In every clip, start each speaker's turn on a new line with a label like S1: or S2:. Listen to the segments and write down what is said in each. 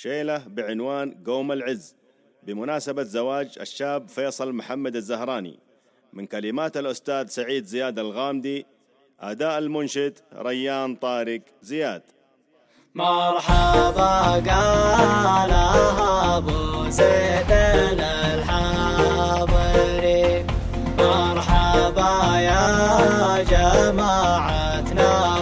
S1: شيلة بعنوان قوم العز بمناسبة زواج الشاب فيصل محمد الزهراني، من كلمات الأستاذ سعيد زياد الغامدي، أداء المنشد ريان طارق زياد.
S2: مرحبا قالها أبو زيد الحاضري، مرحبا يا جماعتنا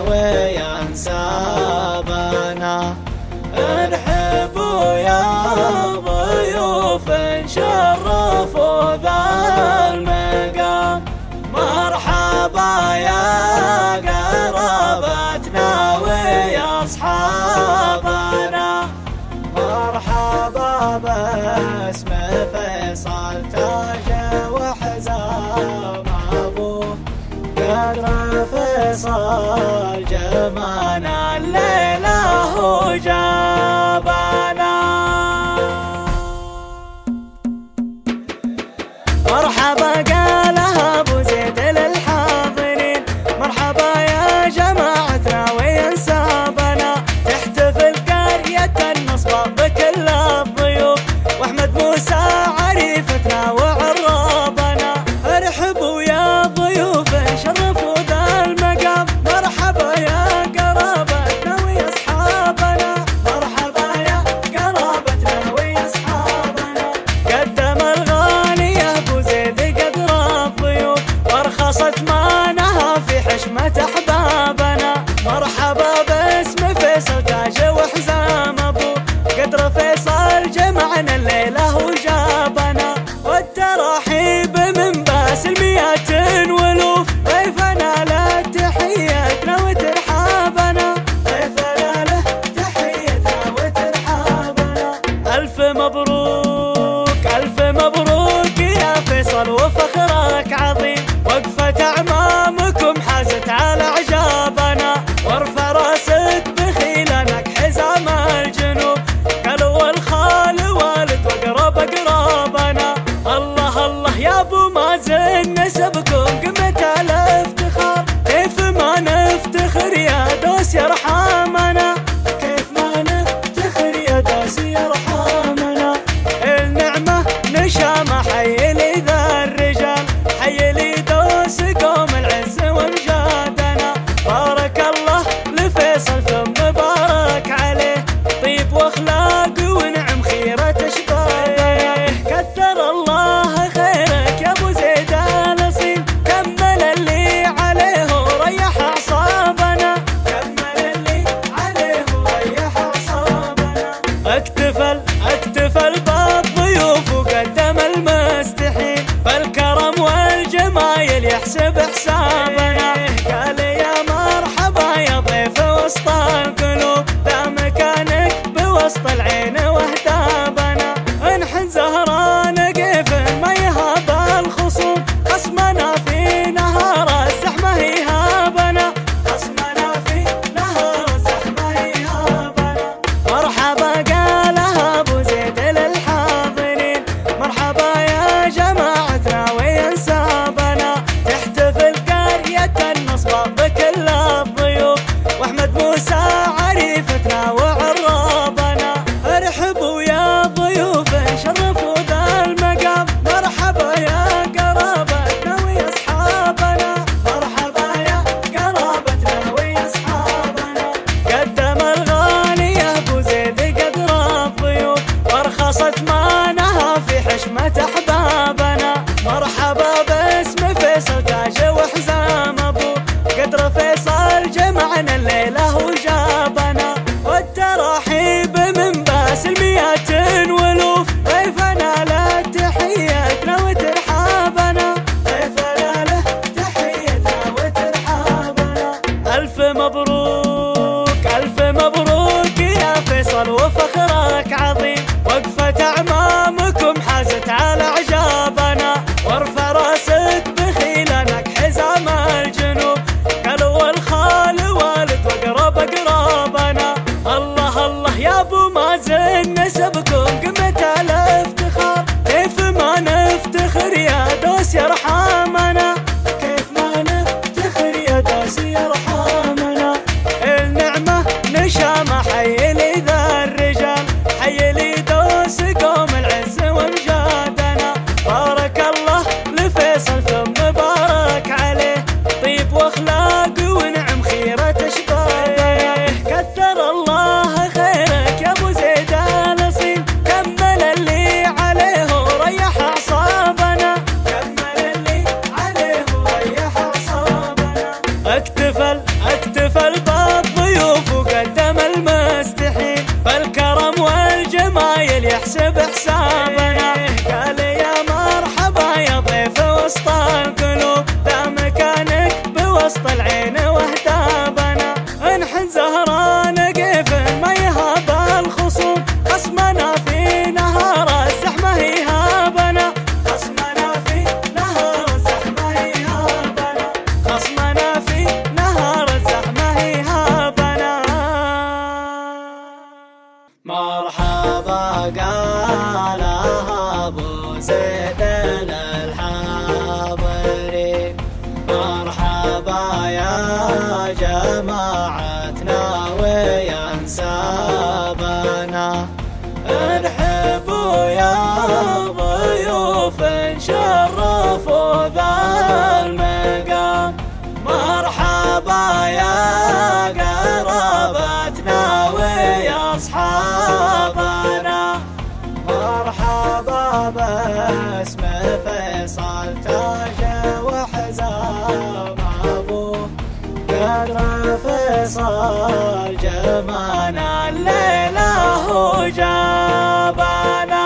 S2: وينسابنا، ارحبوا يا ضيوف شرفوا ذا المقام، مرحبا يا قرابتنا ويا أصحابنا، مرحبا باسم فيصل تاج وحزام أبوه، قدر فيصل جمعنا الليلة وجابنا. مرحبا قالها أبو زيد للحاضرين، مرحبا يا جماعتنا وينسابنا، تحتفل قرية النصبة بكل الضيوف، وأحمد موسى عريفتنا وعرابنا، ارحبوا يا ضيوف شرفوا ذا المقام، مرحبا يا قرابتنا ويا أصحابنا، مرحبا يا قرابتنا ويا أصحابنا، قدم الغالي أبو زيد قدر الضيوف، وارخصت مانها في حشمة أحبابنا، مرحبا باسم فيصل تاج وحزام أبوه، قدر فيصل جمعنا الليلة وجابنا، والترحيب من باس المئات والوف، ضيفنا له تحيتنا وترحابنا، ضيفنا له تحيتنا وترحابنا، ألف مبروك ألف مبروك يا فيصل وفخرك عظيم، وقفة أعمامكم حازت على أعجابنا، وارفع راسك بخيلانك حزام الجنوب، قالوا الخال والد وقرب أقرابنا، الله الله يا أبو مازن نسبكم قمة الافتخار، كيف ما نفتخر يا دوس يرحمنا، كيف ما نفتخر يا دوس يرحمنا، النعمة نشامة حي لي ذا الرجال، حي لي دوس قوم العز وامجادنا، بارك الله لفيصل ثم بارك عليه، طيب واخلاق ونعم خيرة اشباهه، كثر الله خيرك يا ابو زيد الاصيل، كمل اللي عليه وريح اعصابنا، كمل اللي عليه وريح اعصابنا، اكتفل بالضيوف وقدم المستحيل، بالكرم والجمايل يحسب حسابنا، قال يا مرحبا يا ضيف وسط القلوب، ذا مكانك بوسط العين واهتابنا، انحن زهران قيف ما يهاب الخصوم، خصمنا في نهار الزحمة يهابنا، خصمنا في نهار الزحمة يهابنا، مرحبا قالها أبو زيد للحاضرين، مرحبا يا جماعتنا وينسابنا، تحتفل قرية وانسابنا. ارحبوا يا ضيوف شرفوا ذا المقام، مرحبا يا قرابتنا ويا اصحابنا، مرحبا باسم فيصل تاج وحزام ابوه، قدر فيصل جمعنا الليله وجابنا.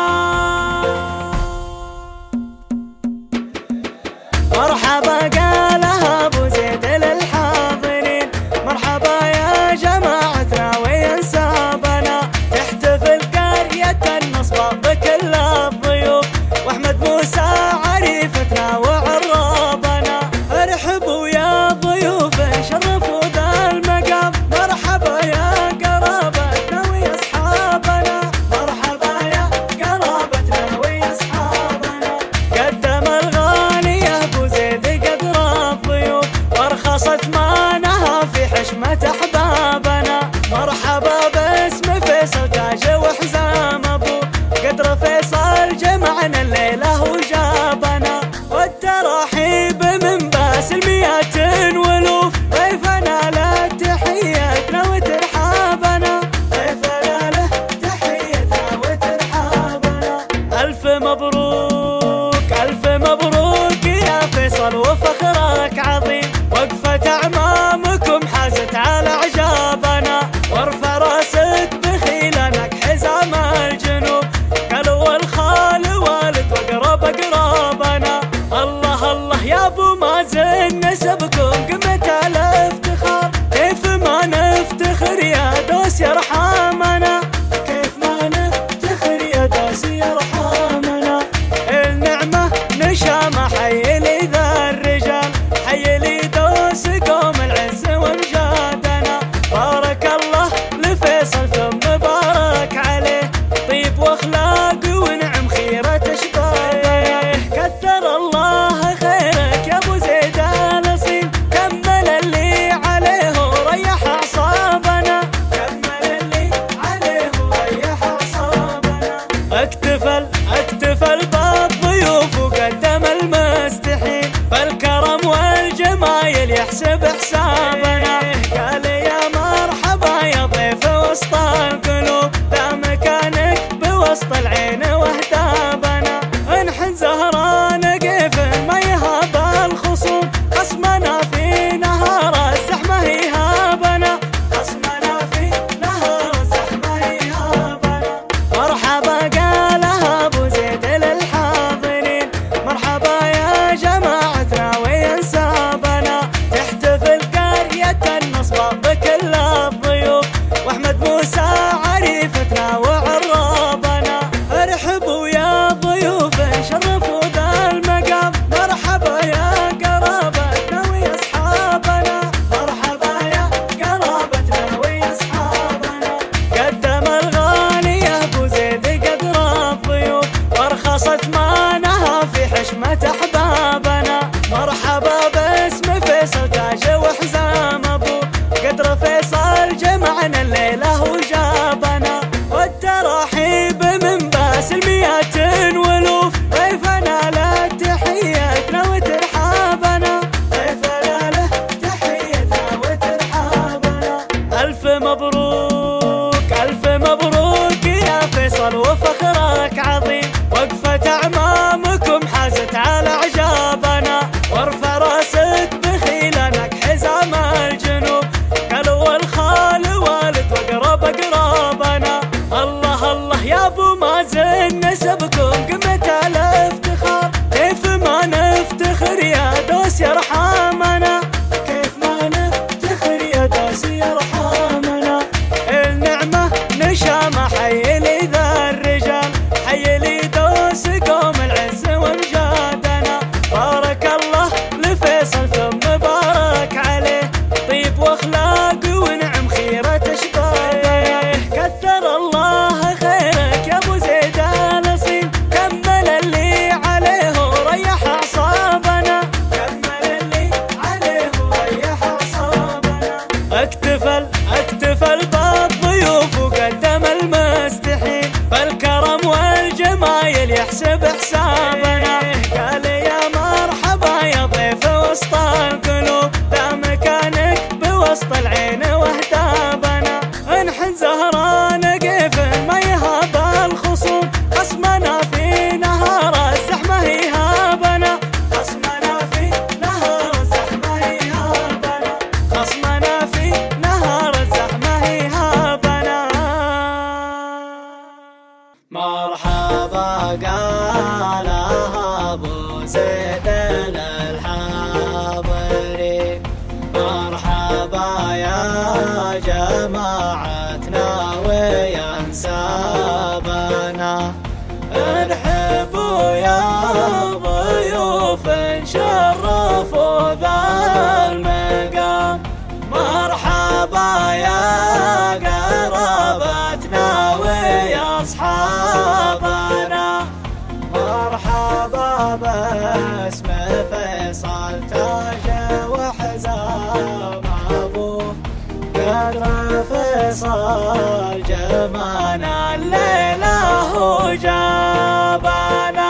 S2: مرحبا قالها ابو زيد للحاضرين، مرحبا يا جماعتنا ويا انسابنا، تحتفل قرية النصبة بكل الضيوف، واحمد موسى عريفتنا وعرابنا. ارحبوا يا ضيوف شرفوا ذا المقام، مرحبا يا قرابتنا ويا اصحابنا، مرحبا يا قرابتنا ويا اصحابنا. قدم الغالي ابو زيد قدر الضيوف، وارخصت مانها في حشمة احبابنا، مرحبا باسم فيصل تاج وحزام ابوه، قدر فيصل جمعنا الليله وجابنا. والتراحيب من باس المئات والوف، ضيفنا له تحيتنا وترحابنا، ضيفنا له تحيتنا وترحابنا. الف مبروك الف مبروك يا فيصل وفخرك عظيم، وقفة اعمامكم حازت على اعجابنا، وارفع راسك بخيلانك حزام الجنوب، قالوا الخال والد واقرب اقرابنا. الله الله يا ابو مازن نسبكم قمة الافتخار، كيف ما نفتخر يا دوس يرحمنا، كيف ما نفتخر يا دوس يرحمنا. النعمة نشامة حي لي ذا الرجال، حي لي دوس قوم العز وامجادنا. بارك الله لفيصل ثم بارك عليه، طيب واخلاق ونعم خيرة اشبابنا. كثر الله خيرك يا ابو زيد الاصيل، كمل اللي عليه وريح اعصابنا، كمل اللي عليه وريح اعصابنا. اكتفل بالضيوف وقدم المستحيل، بالكرم والجمايل يحسب حسابنا، قال يا مرحبا يا ضيف وسط القلوب، ذا مكانك بوسط العين واهدابنا. انحن زهران قيف ما يهاب الخصوم، خصمنا في نهار الزحمه يهابنا، خصمنا في نهار الزحمه يهابنا. مرحبا قالها ابو زيد للحاضرين، مرحبا يا جماعتنا ويا انسابنا، تحتفل قرية النصبة بكل الضيوف، واحمد موسى عريفتنا وعرابنا. ارحبوا يا ضيوف شرفوا ذا المقام، مرحبا يا قرابتنا ويا اصحابنا، مرحبا يا قرابتنا ويا اصحابنا. قدم الغالي ابو زيد قدر الضيوف، وارخصت مانها في حشمة احبابنا، مرحبا باسم فيصل تاج وحزام ابوه، قدر فيصل جمعنا الليله وجابنا. والتراحيب من باس المئات والوف، ضيفنا له تحيتنا وترحابنا، ضيفنا له تحيتنا وترحابنا. الف مبروك يا فيصل وفخرك عظيم، وقفة اعمامكم حازت على اعجابنا، وارفع راسك بخيلانك حزام الجنوب، قالوا الخال والد واقرب اقرابنا. الله الله يا ابو مازن نسبكم قمة الافتخار، كيف ما نفتخر يا دوس يرحمنا، كيف ما نفتخر يا دوس يرحمنا. النعمة نشامة حي لي ذا الرجال، حي لي دوس قوم العز وامجادنا. بارك الله لفيصل ثم بارك عليه، طيب واخلاق ونعم خيرة اشبابنا. كثر الله خيرك يا ابو زيد الاصيل، كمل اللي عليه وريح اعصابنا، كمل اللي عليه وريح اعصابنا. اكتفل بالضيوف يحسب حسابنا. قال يا مرحبا يا ضيف وسط القلوب، ذا مكانك بوسط العين واهتابنا. انحن زهران كيف ما يهاب الخصوم، خصمنا في نهار الزحمة يهابنا. خصمنا في نهار الزحمة يهابنا. خصمنا في نهار الزحمة يهابنا.
S3: مرحبا قالها ابو زيد للحاضرين، مرحبا يا جماعتنا وينسابنا. ارحبوا يا ضيوف شرفوا ذا المقام، مرحبا يا قرابتنا ويا اصحابنا. مرحبا باسم فيصل تاج وحزام ابوه، قدر فيصل جمعنا الليله وجابنا.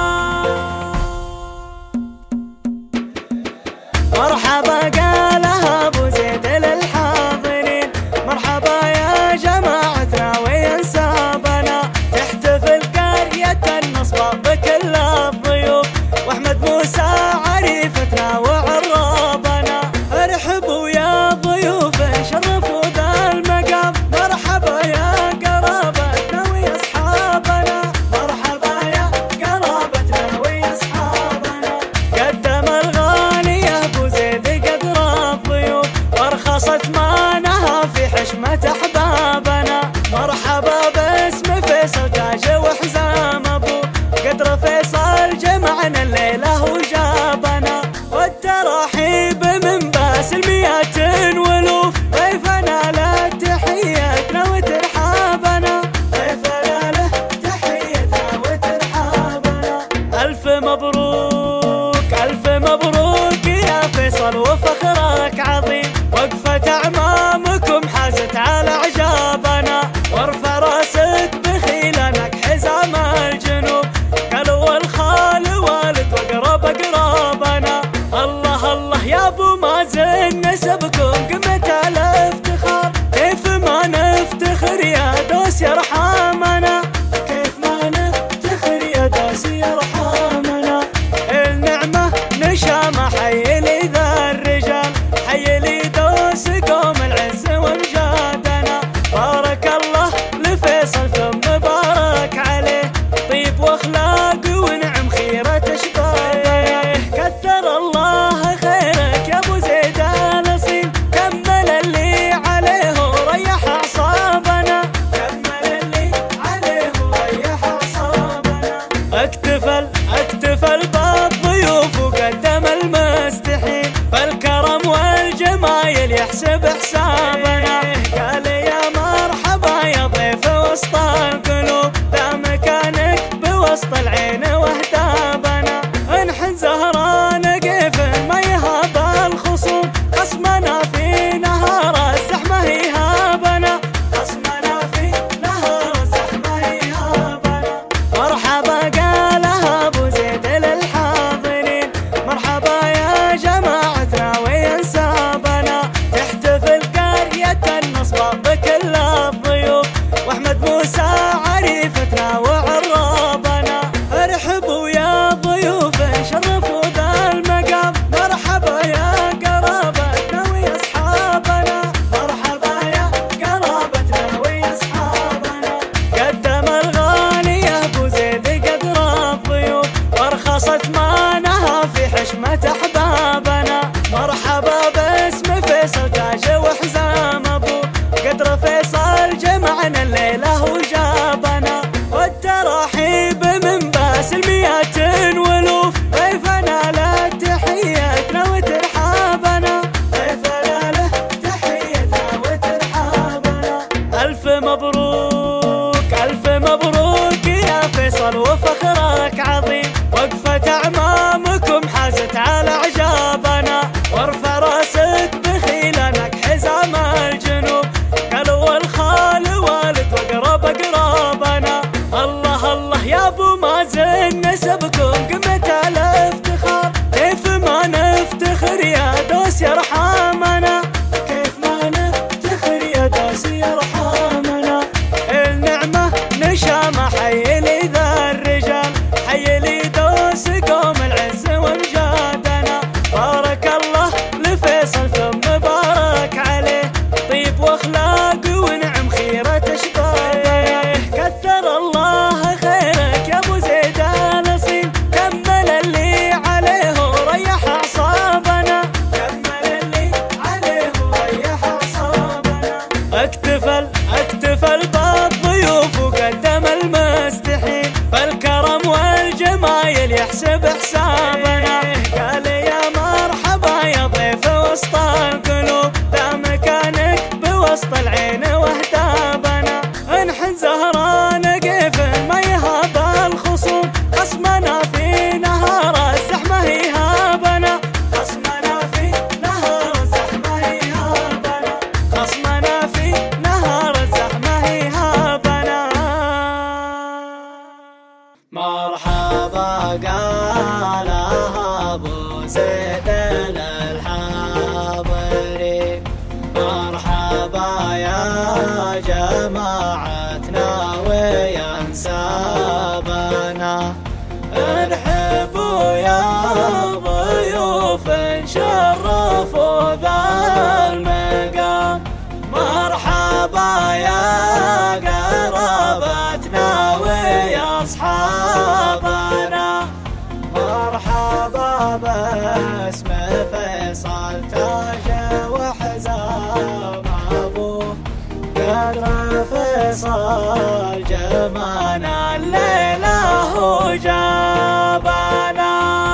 S2: مرحبا قالها ابو زيد للحاضرين، مرحبا يا جماعتنا وينسابنا. تحتفل قرية النصبة بكل الضيوف، واحمد موسى عريفتنا وعرابنا. ارحبوا يا ضيوف شرفوا ذا المقام، مرحبا يا قرابتنا ويا اصحابنا. مرحبا يا قرابتنا ويا اصحابنا. قدم الغالي ابو زيد قدر الضيوف، وارخصت مانها في حشمة احبابنا. مرحبا باسم فيصل تاج وحزام ابو، قدر فيصل جمعنا الليله وجابنا. والتراحيب من باس المئات والوف، ضيفنا له تحيتنا وترحابنا. ضيفنا له تحيتنا وترحابنا. الف مبروك الف مبروك يا فيصل وفخرك عظيم، وقفة اعمامكم حازت على اعجابنا. وارفع راسك بخيلانك حزام الجنوب، قالوا الخال والد واقرب اقرابنا. الله الله يا ابو مازن نسبكم قمة الافتخار، كيف ما نفتخر يا دوس يرحمنا. كيف ما نفتخر يا دوس يرحمنا. النعمة نشامة حي لي ذا الرجال، حي لي دوس قوم العز وامجادنا. بارك الله لفيصل ثم بارك عليه، طيب واخلاق ونعم خيرة اشبابنا. كثر الله خيرك يا ابو زيد الاصيل، كمل اللي عليه وريح اعصابنا. كمل اللي عليه وريح اعصابنا. اكتفل بالضيوف وقدم المستحيل، فالكرم والجمايل يحسب حسابنا. قال يا مرحبا يا ضيف وسط القلوب، ذا مكانك بوسط العين واهتابنا. انحن زهران كيف ما يهاب الخصوم، خصمنا في نهار الزحمة يهابنا. خصمنا في نهار الزحمة يهابنا. مرحبا قالها ابو زيد للحاضرين، مرحبا يا جماعتنا وينسابنا. تحتفل قرية دوس يرحمنا، كيف ما نفتخر يا دوس يرحمنا. النعمة نشامة حي لي ذا الرجال، حي لي دوس قوم العز وامجادنا. بارك الله لفيصل ثم بارك عليه، طيب واخلاق ونعم خيرة اشبابنا. كثر الله خيرك يا ابو زيد الاصيل، كمل اللي عليه وريح اعصابنا، كمل اللي عليه وريح اعصابنا. اكتفل بالضيوف وقدم المستحيل، فالكرم والجمايل يحسب حسابنا. قال يا مرحبا يا ضيف وسط القلوب، ذا مكانك بوسط العين واهدابنا. انحن زهران قيف ما يهاب الخصوم، خصمنا في نهار الزحمة يهابنا، خصمنا في نهار الزحمة يهابنا، خصمنا في نهار الزحمة يهابنا.
S3: مرحبا قالها ابو زيد الحاضرين، مرحبا يا جماعتنا وينسابنا. ارحبوا يا ضيوف شرفوا ذا المقام، مرحبا يا قرابتنا ويا اصحابنا. مرحبا باسم فيصل تاج وحزام ابوه، قدر فيصل جمعنا الليله وجابنا.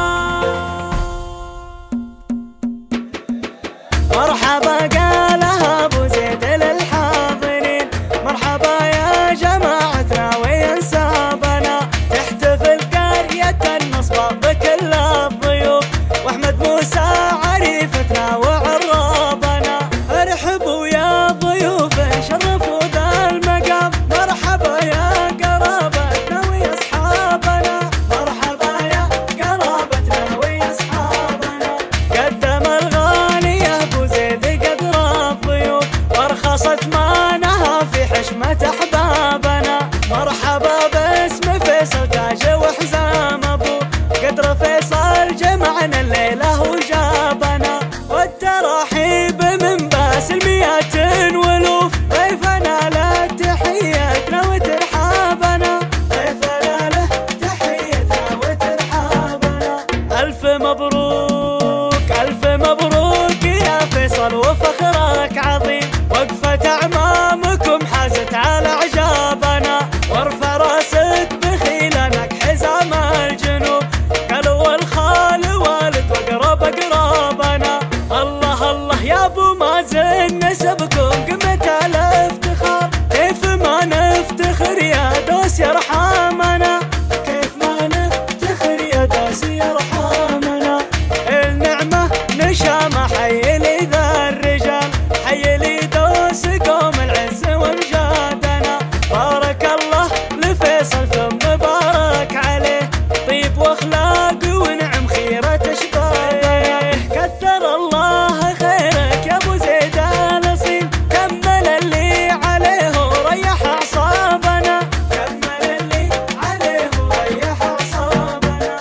S2: مرحبا قالها ابو زيد للحاضرين، مرحبا يا جماعتنا وينسابنا. تحتفل قرية النصبة بكل الضيوف، واحمد موسى عريفتنا وعرابنا. ارحبوا يا ضيوف شرفوا ذا المقام، مرحبا يا قرابتنا ويا اصحابنا، مرحبا يا قرابتنا ويا اصحابنا. قدم الغالي يا ابو زيد قدر الضيوف، وارخصت مانها في حشمة احبابنا. مرحبا باسم فيصل تاج وحزام ابوه، قدر فيصل جمعنا الليله وجابنا. والتراحيب من باس المئات والوف، ضيفنا له تحيتنا وترحابنا، ضيفنا له تحيتنا وترحابنا. الف مبروك الف مبروك يا فيصل وفخرك عظيم، وقفة اعمامكم حازت على اعجابنا. وارفع راسك بخيلانك حزام الجنوب، قالوا والخال والد واقرب اقرابنا. الله الله يا ابو مازن نسبكم قمة الافتخار، كيف ما نفتخر يا دوس يرحمنا، كيف ما نفتخر يا دوس يرحمنا. النعمة نشامة حي لي ذا الرجال، حي لي دوس قوم العز وامجادنا. بارك الله لفيصل ثم بارك عليه، طيب واخلاق ونعم خيرة اشبابنا. كثر الله خيرك يا ابو زيد الاصيل، كمل اللي عليه وريح اعصابنا، كمل اللي عليه وريح اعصابنا.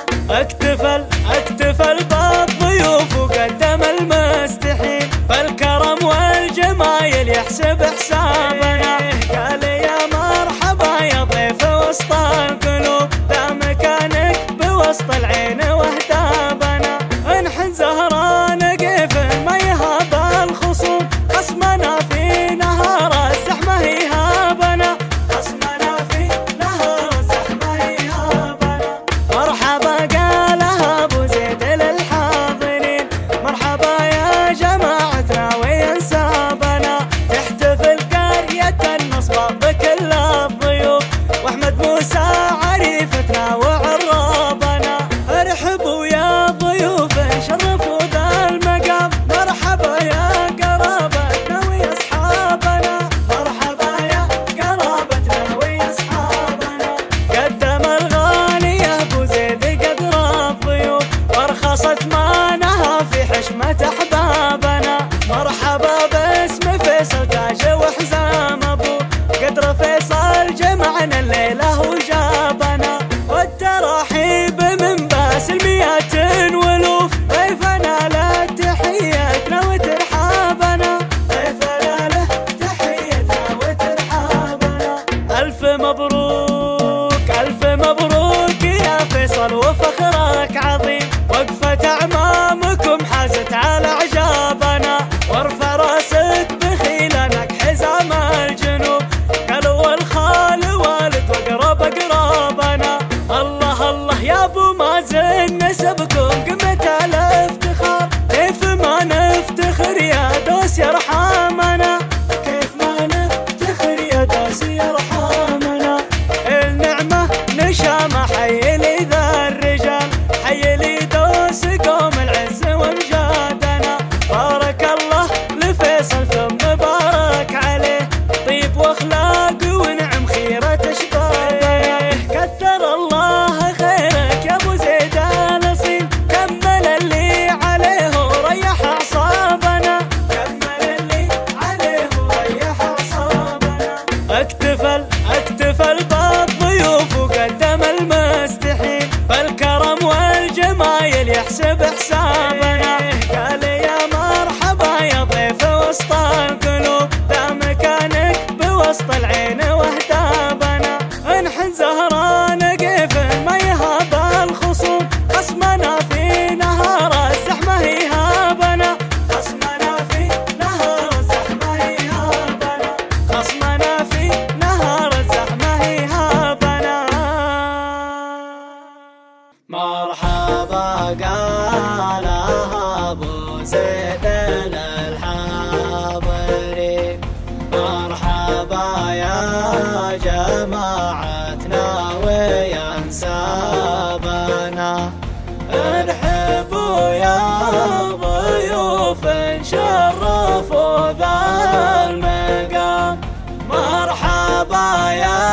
S2: اكتفل بالضيوف وقدم المستحيل، فالكرم والجمايل يحسب حسابنا. قال يا مرحبا يا ضيف وسط القلوب، ذا مكانك بوسط العين واهدابنا. انحن زهران قيف ما يهاب الخصوم، خصمنا في نهار الزحمة يهابنا، خصمنا في نهار الزحمة يهابنا. مرحبا قالها ابو زيد للحاضرين، مرحبا يا جماعتنا وينسابنا. تحتفل قرية يرحمنا، كيف ما نفتخر يا دوس يرحمنا. النعمة نشامة حي لي ذا الرجال، حي لي دوس قوم العز وامجادنا. بارك الله لفيصل ثم بارك عليه، طيب واخلاق ونعم خيرة اشبابنا. كثر الله خيرك يا ابو زيد الاصيل، كمل اللي عليه وريح اعصابنا، كمل اللي عليه وريح اعصابنا. اكتفل بالضيوف وقدم المستحيل، بالكرم والجمايل يحسب حسابنا. قال يا مرحبا يا ضيف وسط القلوب، ذا مكانك بوسط العين واهدابنا. انحن زهران قيف ما يهاب الخصوم، خصمنا في نهار الزحمة يهابنا، خصمنا في نهار الزحمة يهابنا، خصمنا في نهار الزحمة يهابنا. مرحبا قالها ابو زيد للحاضرين، مرحبا يا جماعتنا وينسابنا. انحبوا يا ضيوف شرفوا ذا المقام، مرحبا يا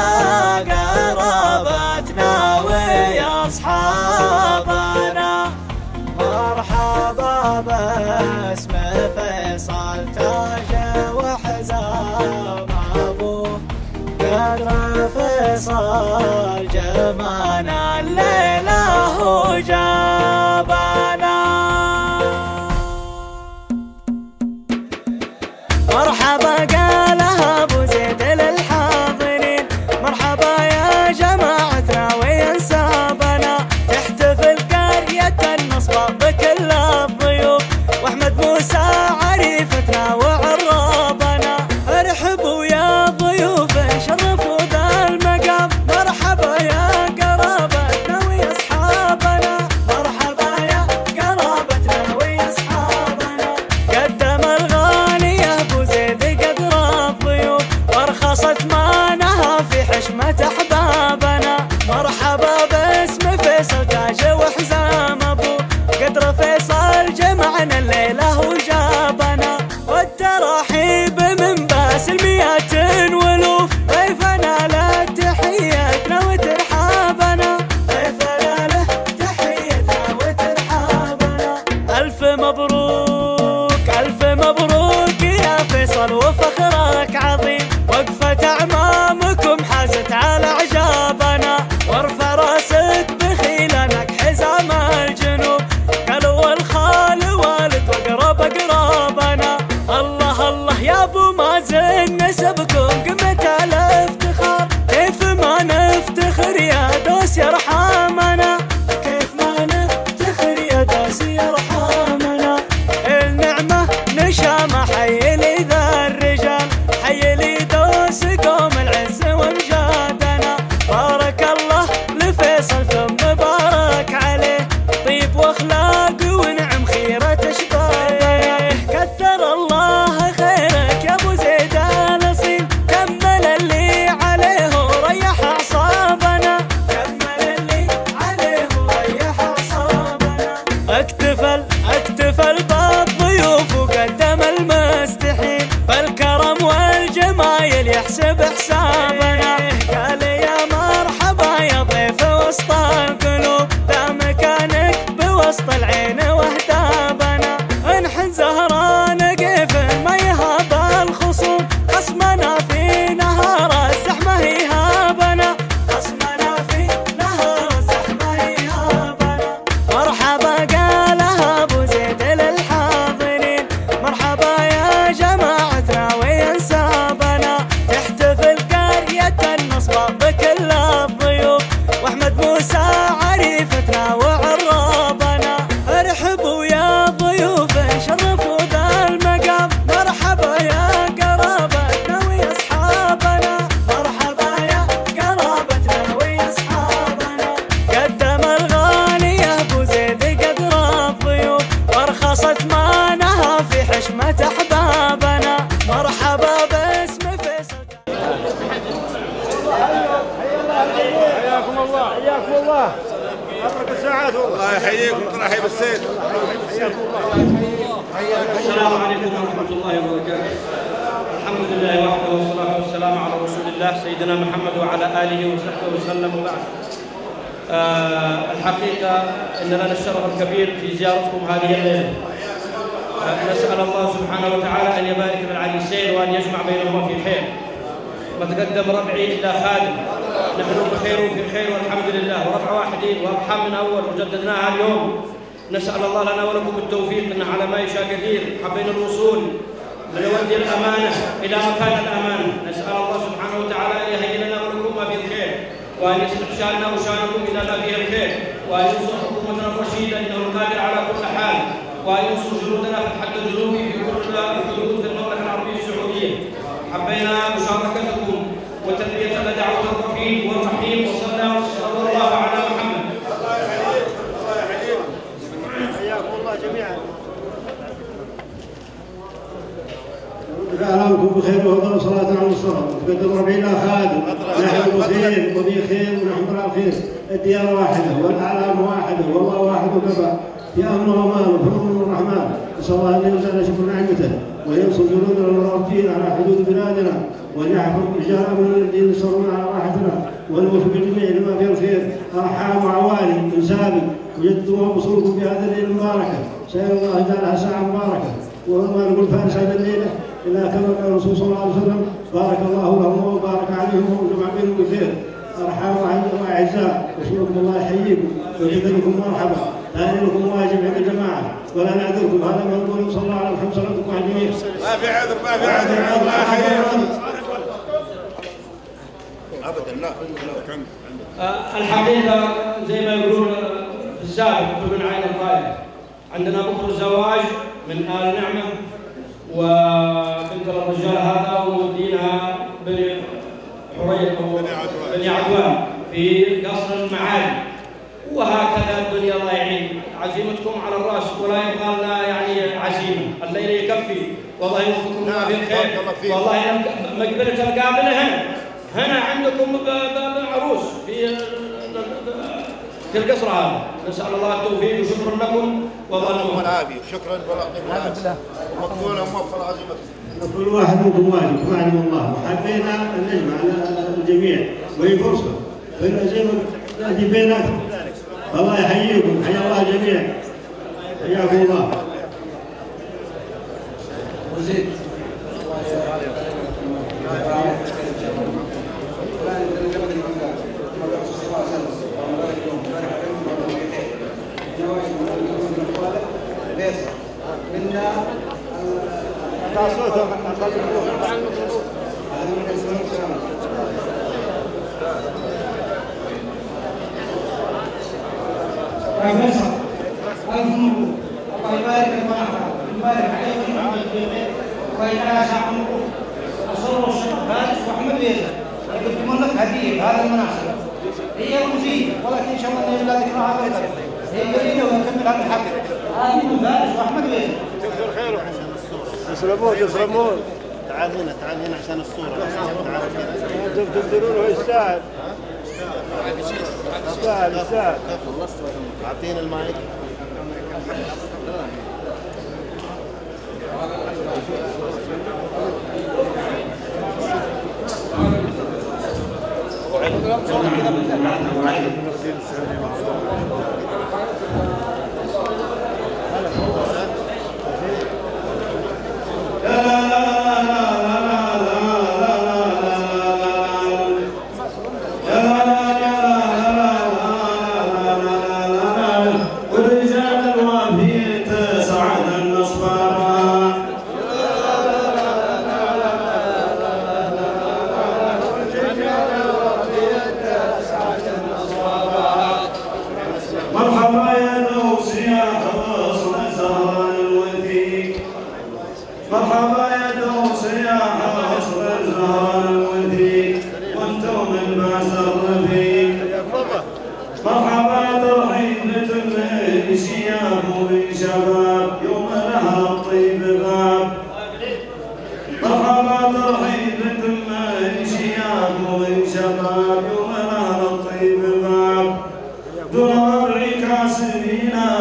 S2: قرابتنا ويا اصحابنا. مرحبا باسم فيصل تاج وحزام ابوه، قدر فيصل جمعنا الليله وجابنا. مرحبا قالها ابو زيد للحاضرين، مرحبا يا جماعتنا وينسابنا. تحتفل قرية النصبة بكل الضيوف، واحمد موسى عريفتنا وعرابنا. ارحبوا يا ضيوف شرفوا ذا المقام، مرحبا يا قرابتنا ويا اصحابنا، مرحبا يا قرابتنا ويا اصحابنا. قدم الغالي يا ابو زيد قدر الضيوف، وارخصت مانها في حشمة احبابنا. مرحبا باسم فيصل تاج وحزام ابوه، قدر فيصل جمعنا الليله وجابنا. والتراحيب من باس المئات والوف، ضيفنا له تحيتنا وترحابنا، ضيفنا له تحيتنا وترحابنا. الف مبروك الف مبروك يا فيصل وفخرك عظيم، وقفة اعمامكم حازت على اعجابنا. وارفع راسك بخيلانك حزام الجنوب، قالوا الخال والد واقرب اقرابنا. الله الله يا ابو مازن نسبكم قمة الافتخار، كيف ما نفتخر يا دوس يرحمنا، كيف ما نفتخر يا دوس يرحمنا. النعمة نشامة حي لي ذا الرجال، حي لي دوس قوم العز وامجادنا. بارك الله لفيصل ثم بارك عليه، طيب واخلاق ونعم خيرة اشبابنا. كثر الله خيرك يا ابو زيد الاصيل، كمل اللي عليه وريح اعصابنا، كمل اللي عليه وريح اعصابنا. اكتفل بالضيوف وقدم
S4: يحييكم ترحيب السيد.
S5: السلام عليكم ورحمة الله وبركاته. الحمد لله وحده والصلاة والسلام على رسول الله سيدنا محمد وعلى آله وصحبه وسلم وبعد. الحقيقة إن لنا الشرف الكبير في زيارتكم هذه الليلة. نسأل الله سبحانه وتعالى أن يبارك بالعريسين وأن يجمع بينهما في خير. ما تقدم ربعي إلا خادم، نحن بخير وفي خير والحمد لله، وربع واحدين وأرحام من أول وجددناها اليوم. نسأل الله لنا ولكم التوفيق، إن على ما يشاء قدير. حبينا الوصول من ودي الأمانة إلى مكان الأمانة. نسأل الله سبحانه وتعالى أن يهيئ لنا ولكم ما فيه الخير، وأن يصلح شأننا وشأنكم إلى ما فيه الخير، وأن ينصر حكومتنا الرشيدة إنه القادر على كل حال، وأن ينصر جنودنا في الحد الجنوبي في كل الحدود في المملكة العربية السعودية. حبينا مشاركتكم وتلبية دعوة الرفيق والرحيم، وصلى الله على محمد.
S6: حياكم الله جميعا.
S7: أهلاكم بخير وفضل صلاة على المصطفى. تقدم ربيعنا خادم، نحن بخير وفي خير ونحن على خير. الديار واحدة والأعلام واحدة والله واحد وكفى. في أمن وأمان وفضل من الرحمن. نسأل الله أن ينزل شكر نعمته وينصر جنودنا المرابطين على حدود بلادنا، وأن يحفظ رجال أمن الذين ينصرون على راحتنا، ونوفق الجميع لما فيه الخير. أرحام وعوالي من سابق وجدوا وصولكم في هذه الليلة المباركة. سأل الله جعلها ساعة مباركة، وما نقول فارس هذه الليلة إلا كما قال الرسول صلى الله عليه وسلم: بارك الله لهم وبارك عليهم وجمع بينهم بالخير. أرحام وأعزاء، وصولكم الله يحييكم ويجزيكم مرحبا. لا لكم واجب عند الجماعة ولا نعذركم. هذا ما نقول صلى الله عليه وسلم صلاتكم على الجميع.
S4: ما في عذر ما في عذر. الله يحييكم. ابدا لا.
S5: الحقيقة زي ما يقولون في السابق كل من عين الطائر. عندنا بكرة زواج من آل نعمة وبنت الرجال هذا ومودينها بني عدوان في قصر المعالي. وهكذا الدنيا الله يعين. عزيمتكم على الراس ولا يبغى لنا يعني عزيمه، الليل يكفي. والله يوفقكم ما في الخير. والله مقبله القابله هنا عندكم عروس في القصر هذا. نسال الله التوفيق وشكرا لكم وظلوا
S4: والعافيه. شكرا والله مقبوله موفر عزيمتكم.
S7: كل واحد منكم واجب كما علم الله، وحبينا ان نجمع الجميع وهي فرصه فالعزيمه تاتي بيناتكم. الله يحييكم، حيا الله الجميع، حياكم الله.
S5: وزيد
S8: يا فيصل ألف مبروك، الله يبارك المرحبا ويبارك عليكم ويجعلها ساعة مبروك. أصروا الشيخ فارس وأحمد فيصل يقدمون لك هدية بهذا المناسبة. هي مفيدة ولكن إن شاء الله لا ذكرها أبدا. هي جديدة ونكمل هذا الحق. هذه من فارس وأحمد فيصل.
S6: كثر خيرهم. يسلمون. تعال هنا عشان الصورة. انتم تقدرون هو يستاهل. يستاهل. اعطينا المايك.
S9: دون ربع كاسبين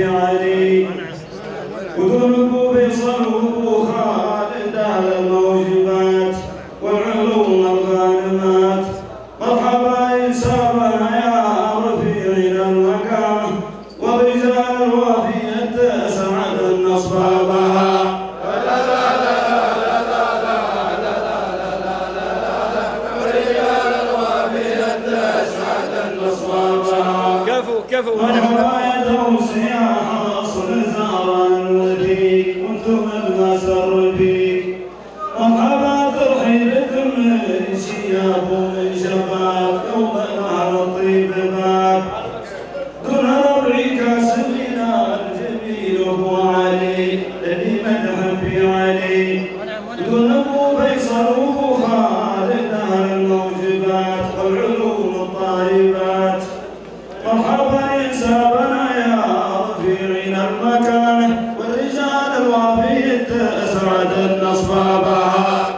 S7: علي وذنوب فيصل وابو خالد على الموجبات والعلوم الغانمات مرحبا انسابنا يا رفيعنا المكان والرجال الوافية سعد النصبابها
S5: كفو
S7: ورايتهم سياحة أصل زهران وفيك وانتم المسر فيك مرحبا ترحيبكم من شياب ومن شباب يوم النهر الطيب باك دون ربعي كاس المينا الجميل ابو علي الذي مدح في علي دون ابو فيصل وابو خالد اهل الموجبات والعلوم الطيبات مرحبا انسابنا يا رفيعنا المكان والرجال الوافية اسعد النصبابها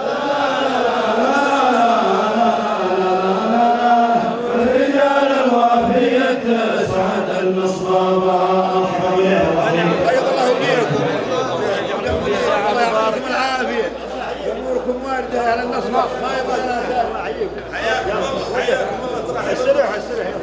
S7: والرجال الوافية اسعد النصبابها
S4: بيض الله وجيهكم الله يعطيكم العافيه اموركم وارده على النصب ما يبغى الله يحييكم حياكم الله السريع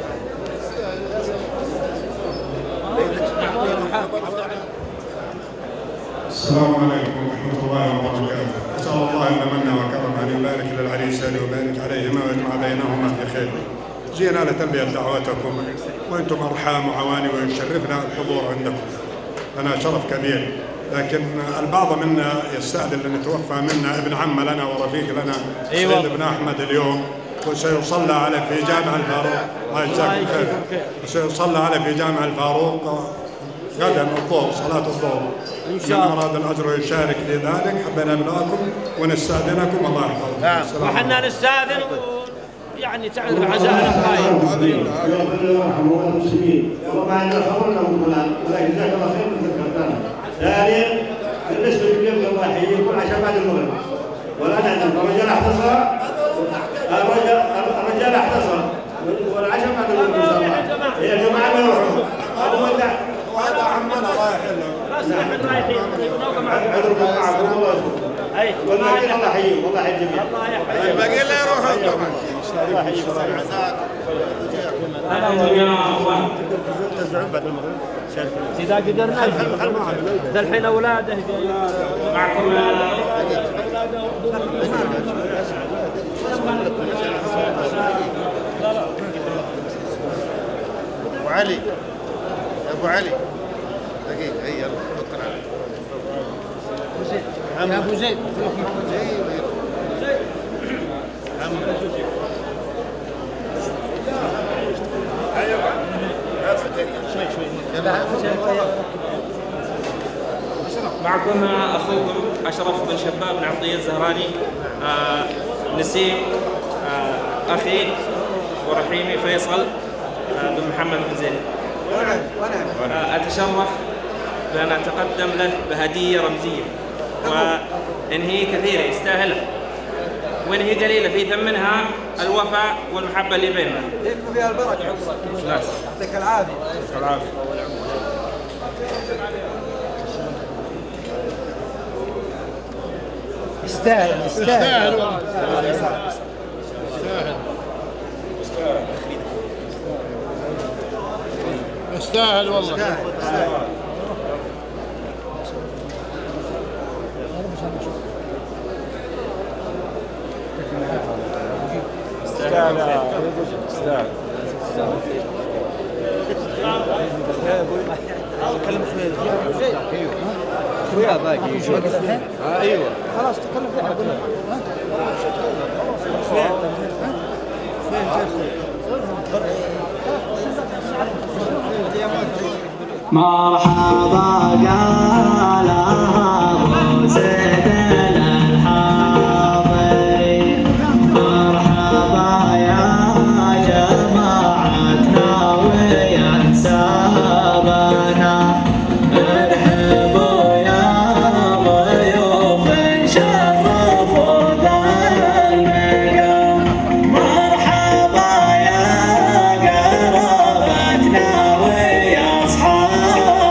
S9: السلام عليكم ورحمة الله وبركاته. أسأل الله أن من وكرم أن يبارك للعريسين ويبارك عليهما ويجمع بينهما في خير. جئنا لتلبية دعوتكم وأنتم أرحام وعواني ويشرفنا الحضور عندكم. لنا شرف كبير، لكن البعض منا يستأذن أن يتوفى منا ابن عم لنا ورفيق لنا سيد ابن أحمد اليوم، وسيصلى عليه في جامع الفاروق. الله يجزاكم خير. وسيصلى عليه في جامع الفاروق غدا الظهر، صلاة الظهر. من أراد الأجر يشارك في ذلك حبينا نبلغكم ونستأذنكم. الله يحفظكم.
S5: وحنا نستأذن يعني تعرف عزائنا قايم.
S7: يغفر لهم والمسلمين وما عندنا خبرنا من فلان ولكن جزاك الله خير من ذكرتنا. ثانيا بالنسبة لليوم الله يحييكم عشان بعد المغرب ولا نعلم الرجال احتصر الرجال احتصر والعشاء بعد المغرب ان شاء الله. يا جماعة ما يروحوا
S9: وهذا عمنا الله يحله.
S5: احنا رايحين نوقف معكم.
S7: عذركم معكم الله يسلمكم.
S5: اي
S7: والباقيين الله يحييهم والله يحيي الجميع.
S5: الله يحييهم.
S4: الباقيين لا يروحوا طبعا.
S7: الله يحييكم.
S5: أنا يا أخوان
S7: تزعم بعد المغرب.
S5: إذا قدرنا ذا الحين أولاده معكم
S6: أبو علي أبو علي دقيقة هي يلا توكل عليه
S8: يا أبو زيد
S5: معكم أخوكم أشرف بن شباب بن عطية الزهراني. نسيم أخي ورحيمي فيصل بن محمد بن زين. أتشرف بأن أتقدم له بهدية رمزية، وإن هي كثيرة يستاهلها، وإن هي قليلة في ثمنها الوفاء والمحبة اللي بيننا.
S8: يكون فيها البركة. يعطيك العافية. يستاهل
S4: يستاهل والله.
S8: تكلم شوية باقي ايوه خلاص تكلم فيها
S2: مرحبا قال ابو زيد الحاضرين، مرحبا يا جماعتنا ويا حسابنا، ارحبوا يا ضيوف شرفوا ذا المقام، مرحبا يا قرابتنا ويا اصحابنا.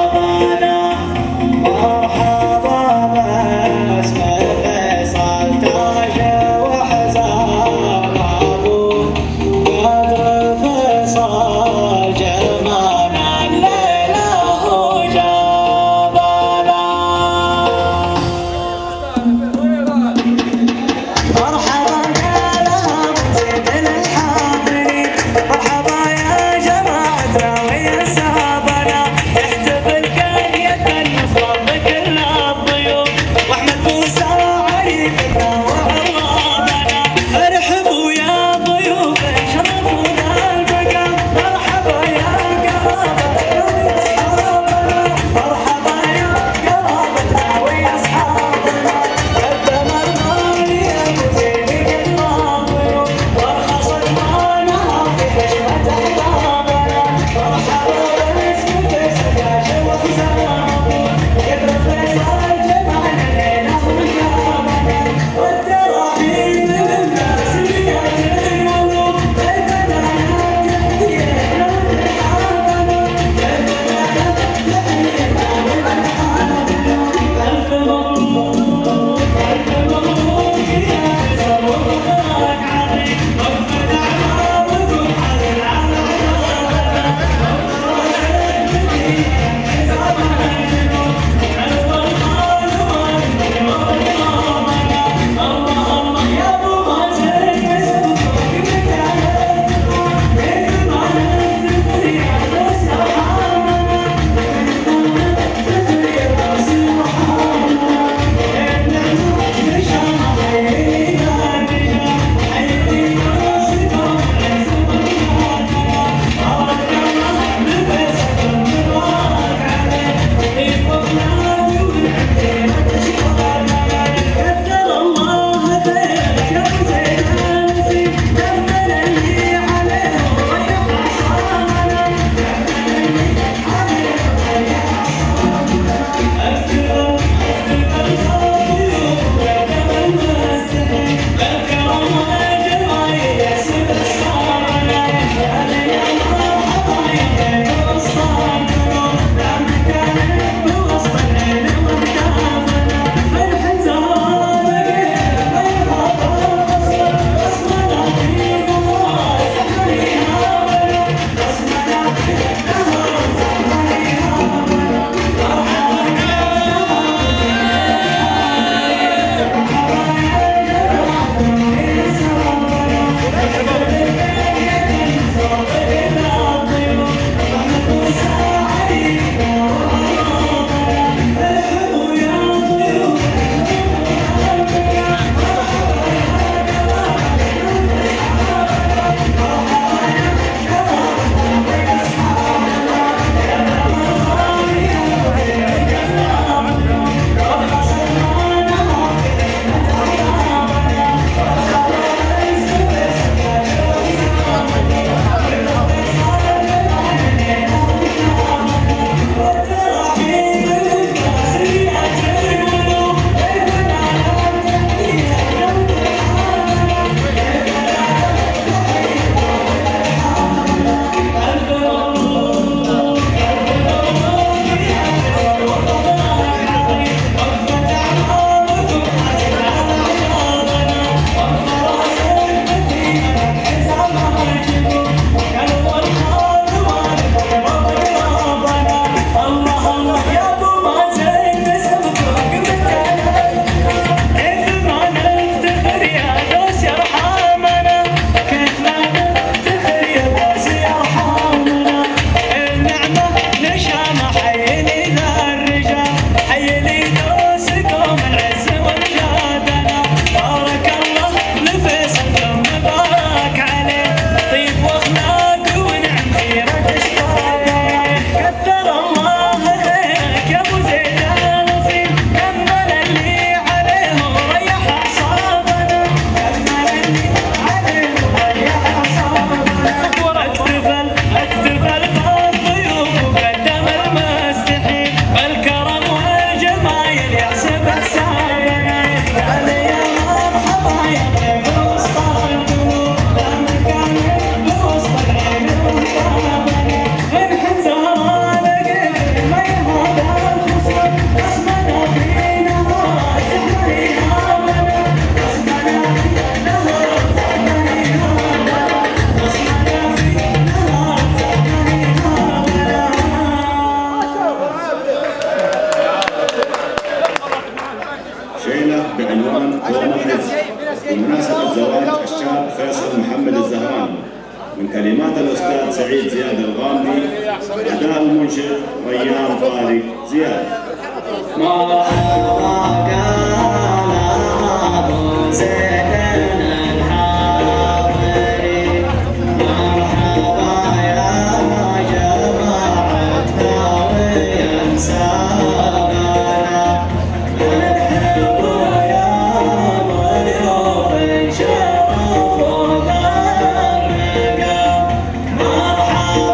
S1: الزهران غوم العز بمناسبة زواج الشاب فيصل محمد الزهراني من كلمات الأستاذ سعيد زياد الغامدي، أداء المنشد ريان طارق زياد.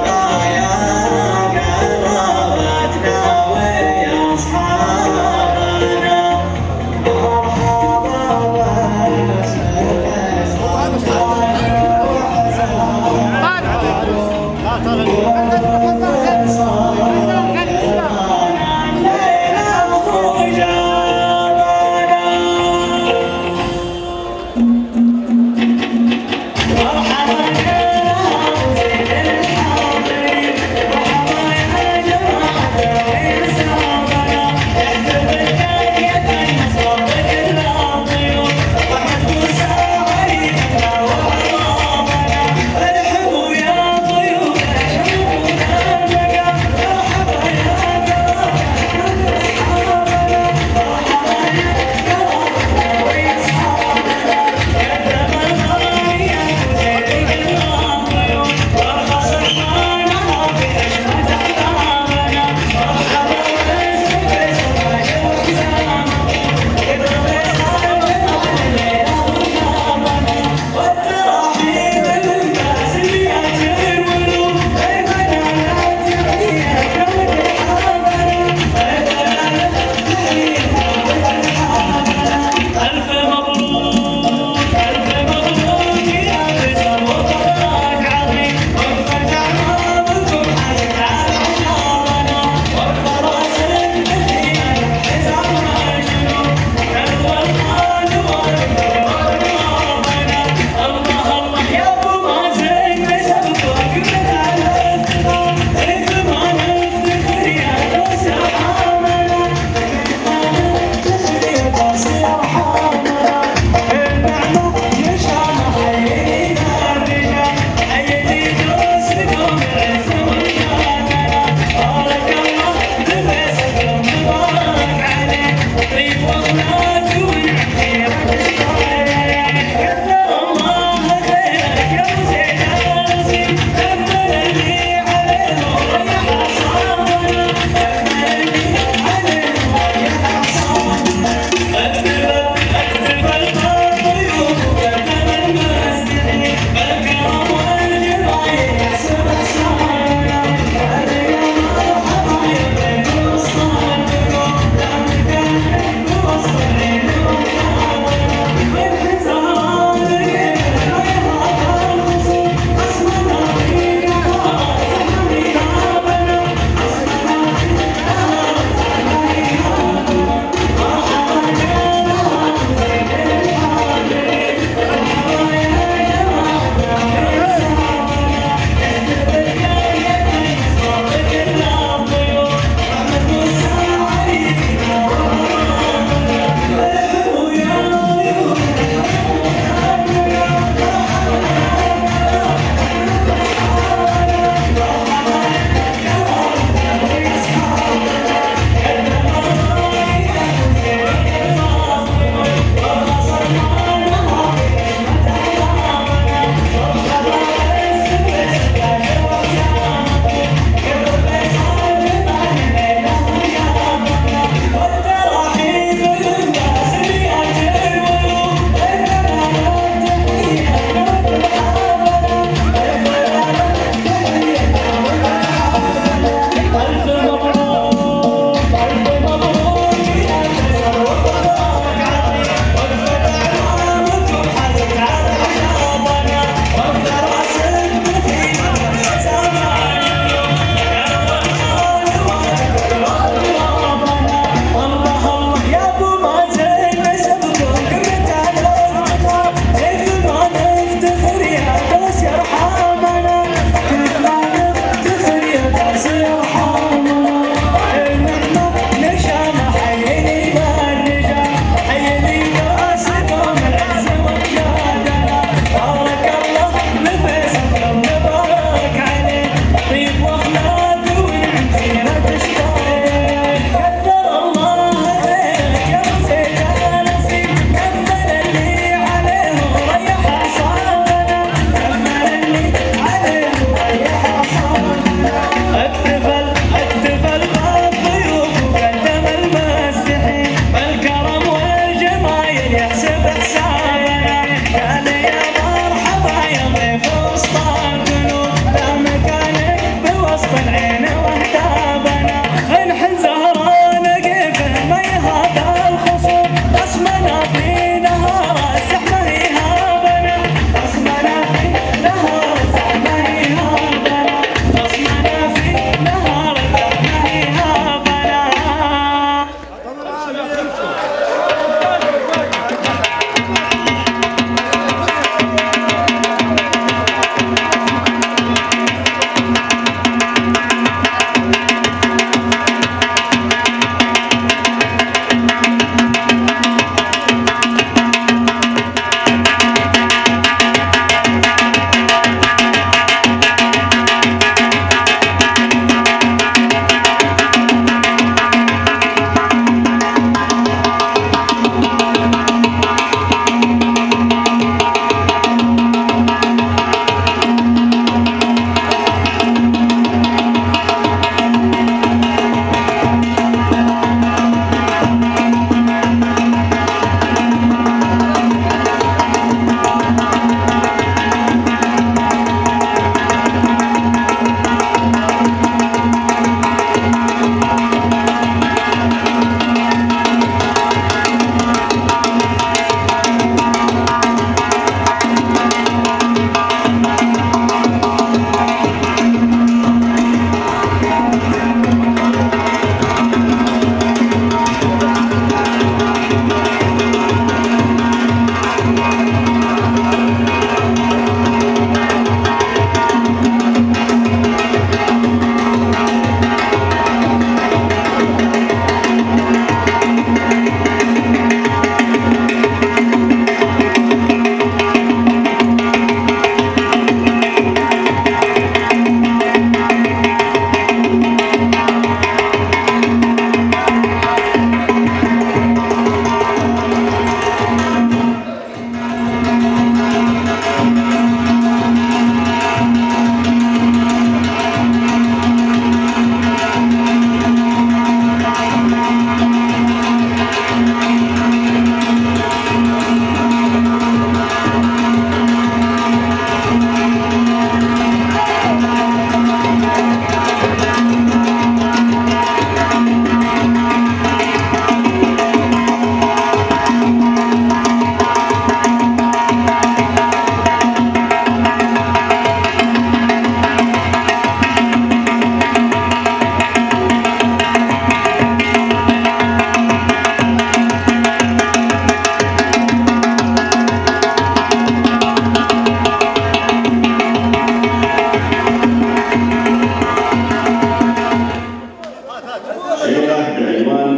S2: أصحابنا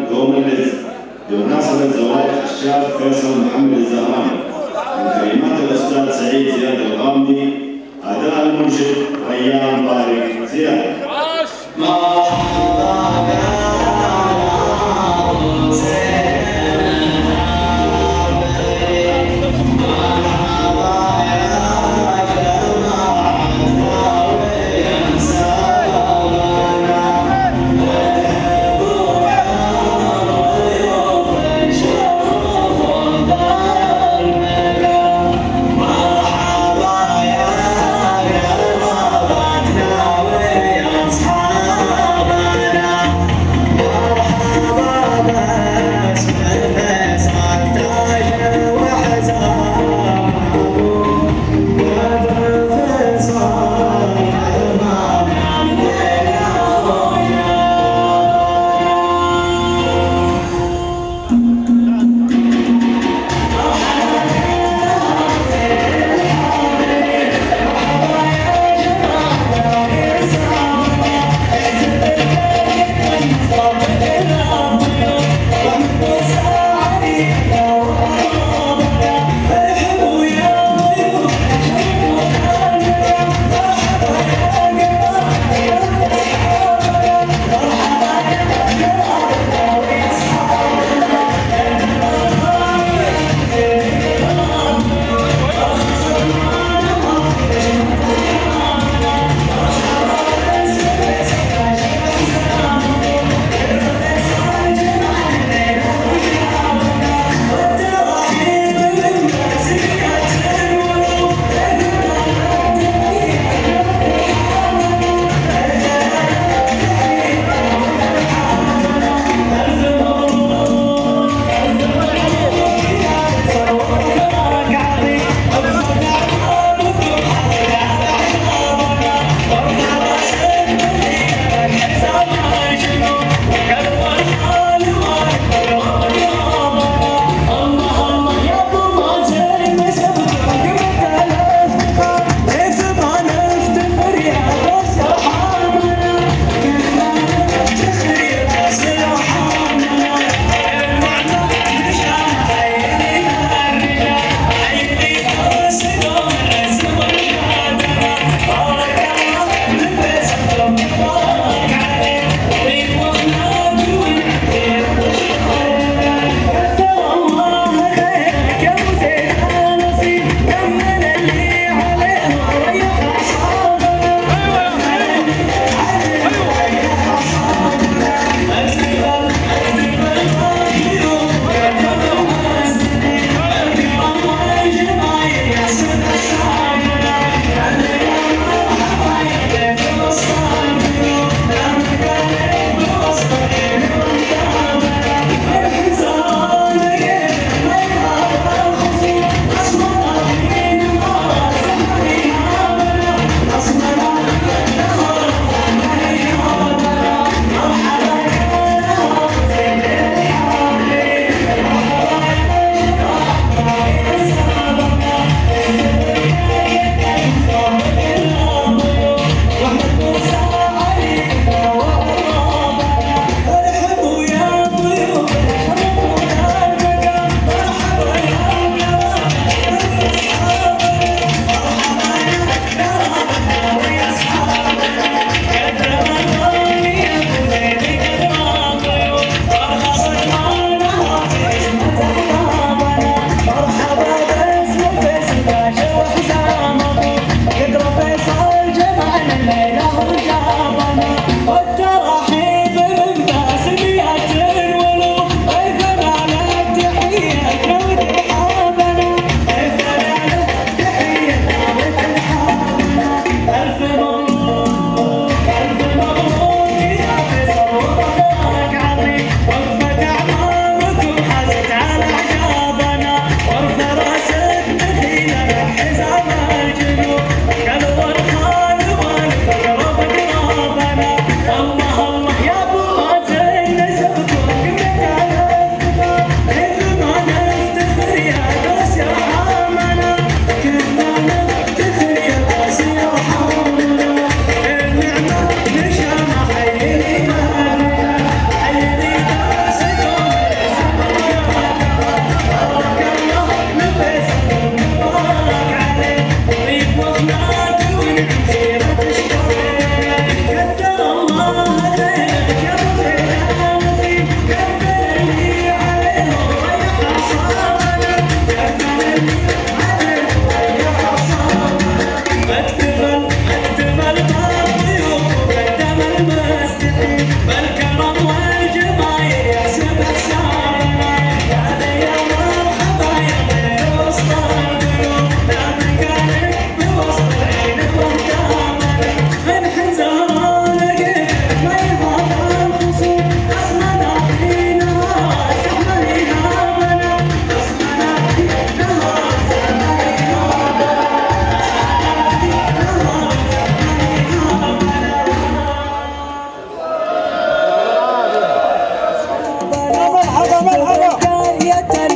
S1: قوم العز بمناسبة زواج الشاب فيصل محمد الزهراني من كلمات الأستاذ سعيد زياد الغامدي، أداء المنشد ريان طارق زياد.
S2: مرحبا يا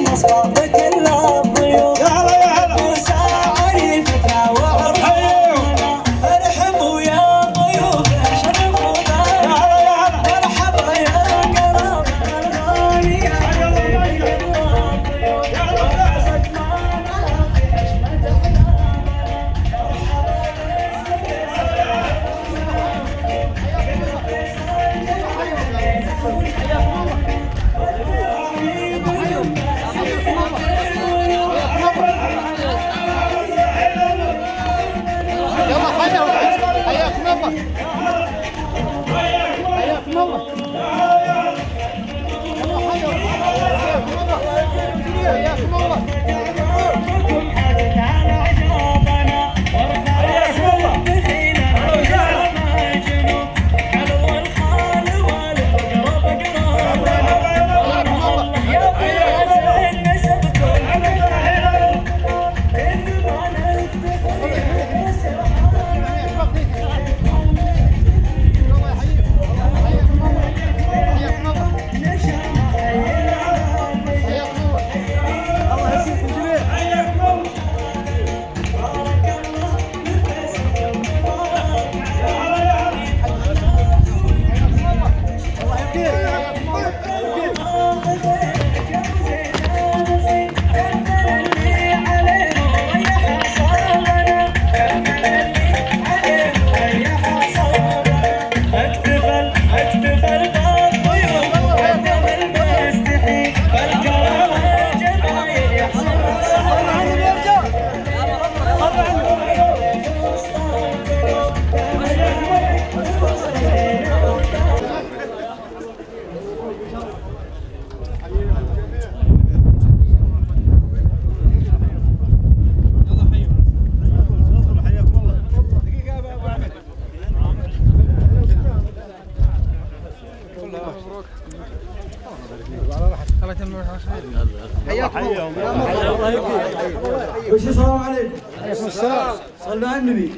S10: وش السلام عليكم. عليكم السلام. صلوا على النبي.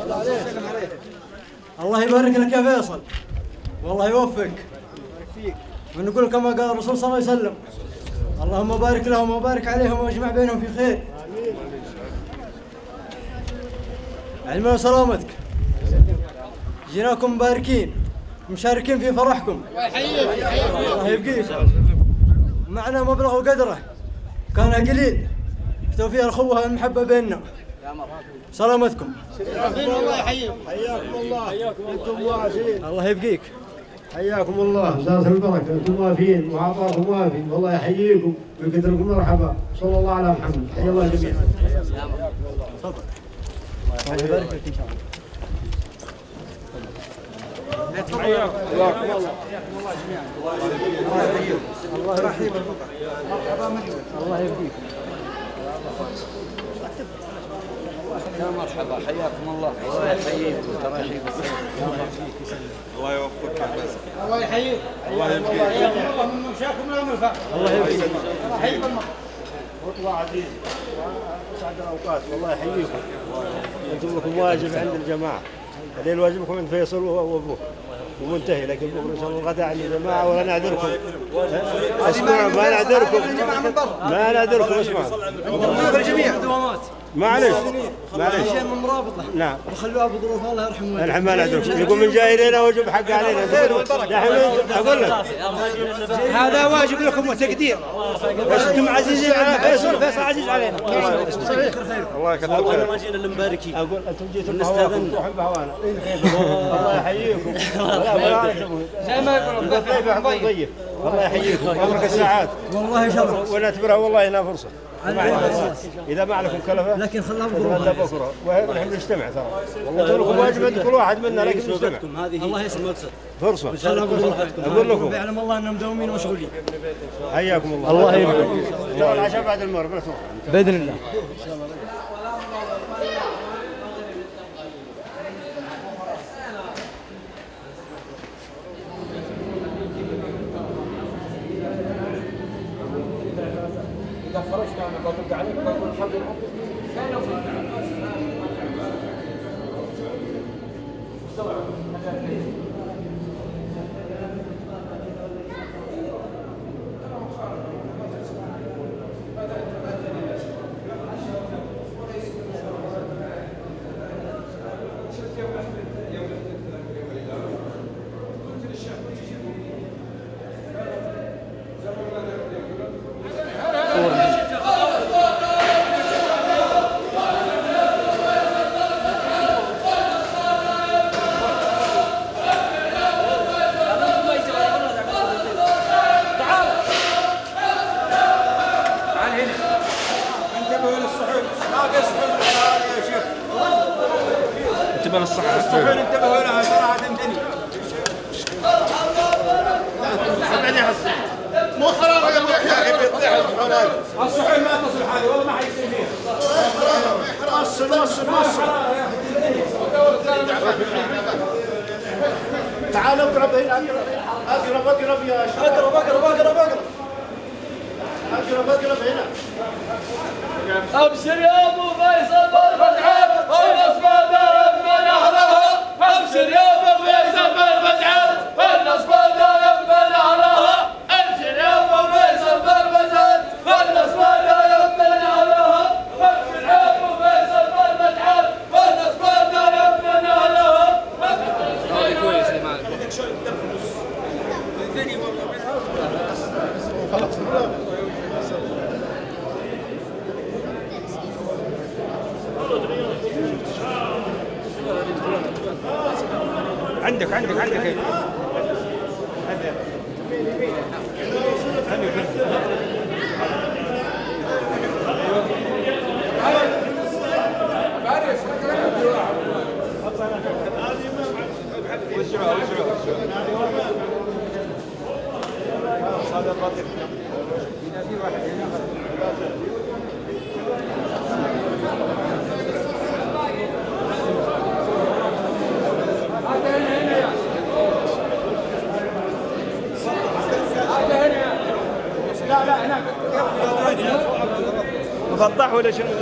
S10: الله يبارك لك يا فيصل، والله يوفقك، ونقول كما قال الرسول صلى الله عليه وسلم: اللهم بارك لهم وبارك عليهم واجمع بينهم في خير. علما وسلامتك، جيناكم مباركين مشاركين في فرحكم. الله يبقيك. معنا مبلغ وقدره كان قليل في توفير الأخوة والمحبة بيننا. سلامتكم.
S7: الله يحييكم. حياكم الله. انتم واعزين.
S10: الله يبقيك.
S7: حياكم الله، زادت البركه، انتم وافيين وعطاكم وافي، والله يحييكم ويقدركم مرحبا. صلى الله على محمد. حيا الله جميعا.
S10: تفضل. الله يبارك فيك ان شاء الله.
S7: حياكم الله. حياكم الله جميعا. الله يحييكم.
S10: الله يبقيك.
S11: يا مرحبا، حياكم الله. الله يحييكم. ترحيب
S12: الله يوفقك يا فيصل.
S8: الله يحييك.
S12: الله يبقيك.
S8: الله من ممشاكم لا منفع.
S7: الله يبقيك. حياكم الله عزيز. اسعد الاوقات، والله يحييكم. انتم لكم واجب عند الجماعه. الليل واجبكم عند فيصل وابوه ومنتهي، لكن بكره ان شاء الله الغداء عند الجماعه ولا نعذركم. اسمعوا، ما نعذركم، ما نعذركم. اسمعوا
S10: الجميع دوامات.
S7: معلش معلش
S10: شيء من مرابطه.
S7: نعم،
S10: وخلوها بظروف الله يرحمه.
S7: نحن ما نعذركم. يقول من جاي لنا وجب حق علينا. نحن اقول لك
S8: هذا واجب لكم وتقدير.
S7: بس انتم عزيزين على فيصل، فيصل عزيز علينا.
S10: صحيح.
S7: الله يكثر خيرك.
S10: ما جينا المباركين.
S7: اقول انتم جيتوا بهواكم تروحون بهوانا. الله يحييكم.
S8: زي ما يقولون
S7: طيب. الله يحييكم. عمرك الساعات.
S10: والله شرف.
S7: ونعتبرها والله انها فرصه. اذا ما عليكم كلفه
S10: لكن خلها
S7: نتغدى بكره ونحن نجتمع ترى. والله لكم واجب عند كل واحد منا، لكن نجتمع.
S10: الله يسلمك. مقصد
S7: فرصه.
S10: فرصه.
S7: اقول لكم
S10: يعلم الله انهم مداومين ومشغولين.
S7: حياكم الله.
S10: الله يبارك.
S7: العشاء بعد المغرب.
S10: باذن الله.
S8: إذا خرجت أنا بطلق عليك بقول الحمد لله.
S12: بالنسبه للصحه الصحون انتبهوا لها صراحه دني
S4: مو خرابه يا اخي بيطيح
S12: الصحون ما تصلح هذه والله ما حيصير فيها
S4: وصل تعال اقرب هنا اقرب يا شباب اقرب هنا
S3: ابشر يا ابو فيصل بالفتحات والنصب دائم من اهلها ابشر يا ابو فيصل بالفتحات والنصب دائم من اهلها ابشر يا ابو فيصل بالفتحات والنصب دائم من اهلها ابشر يا ابو فيصل بالفتحات والنصب دائم من اهلها هذه كويس يا مالك
S12: عندك لا هناك مفطح ولا شنو؟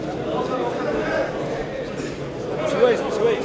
S12: شويش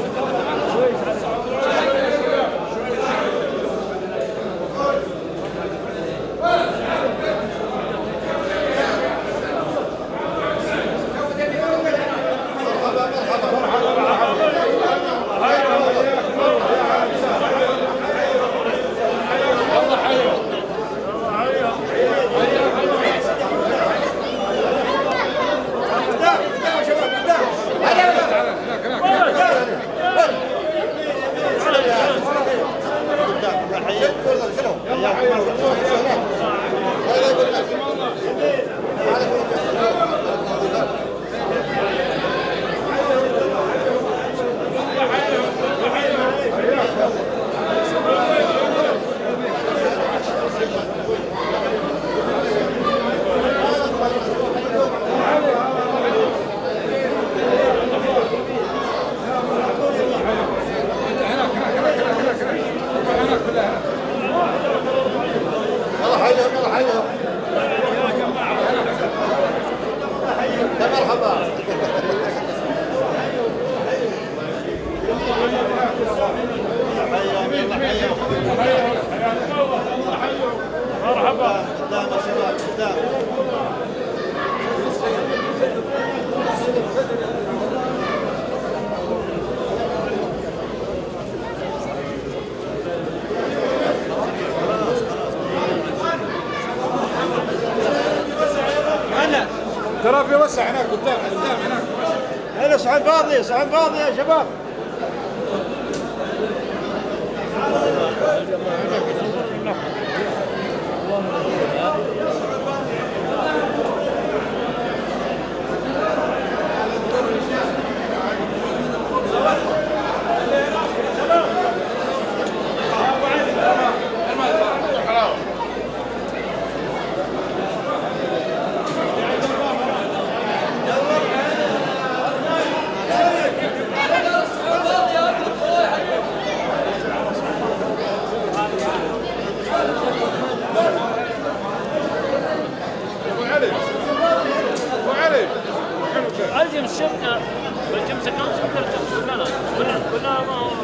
S4: مرحبا قدام يا شباب قدام
S12: ترى في وسع هناك قدام هناك
S4: هنا صعب فاضي يا شباب
S3: الجمس شفنا الجمس كان شفنا كلنا ما هو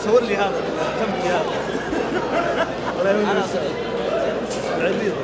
S13: صور لي هذا اهتم لي هذا انا صغير العبيد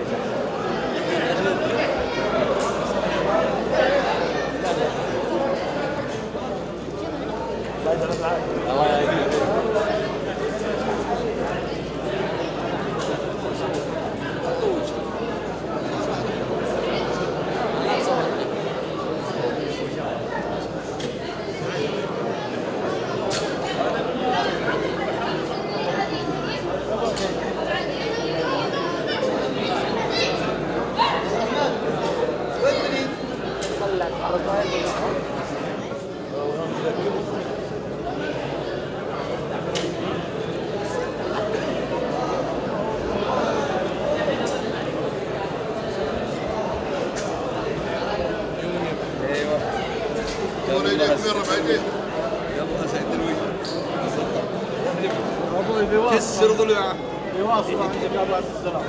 S13: كسر ضلوعه يواصل عندك ابو عبد السلام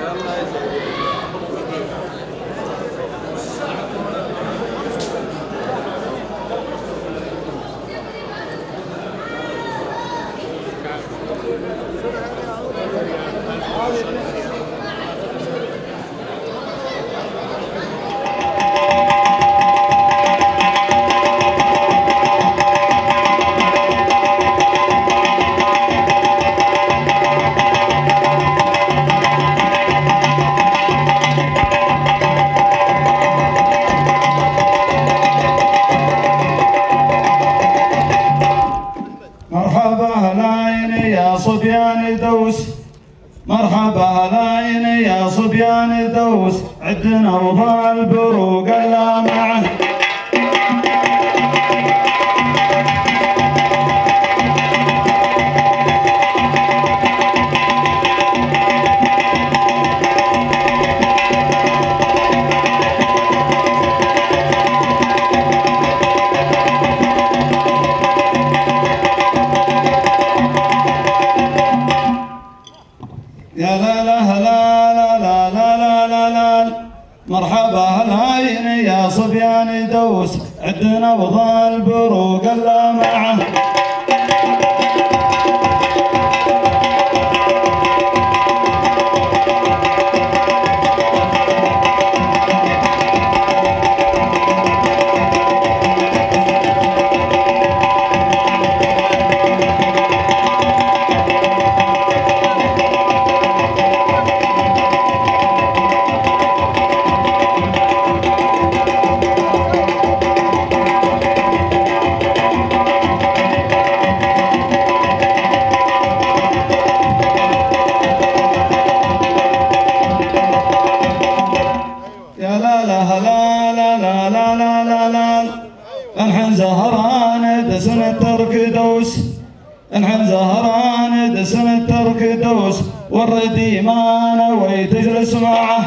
S14: مرحبا هلاين يا صبيان دوس عدنا وضع البروق اللامعه يا لا لا لا لا لا لا لا لا مرحبا هلاين يا صبيان دوس عدنا وضع البروق اللامعه الحين زهران دسن الترك دوس الحين زهران دسن الترك دوس والردي ما نوي تجلس معه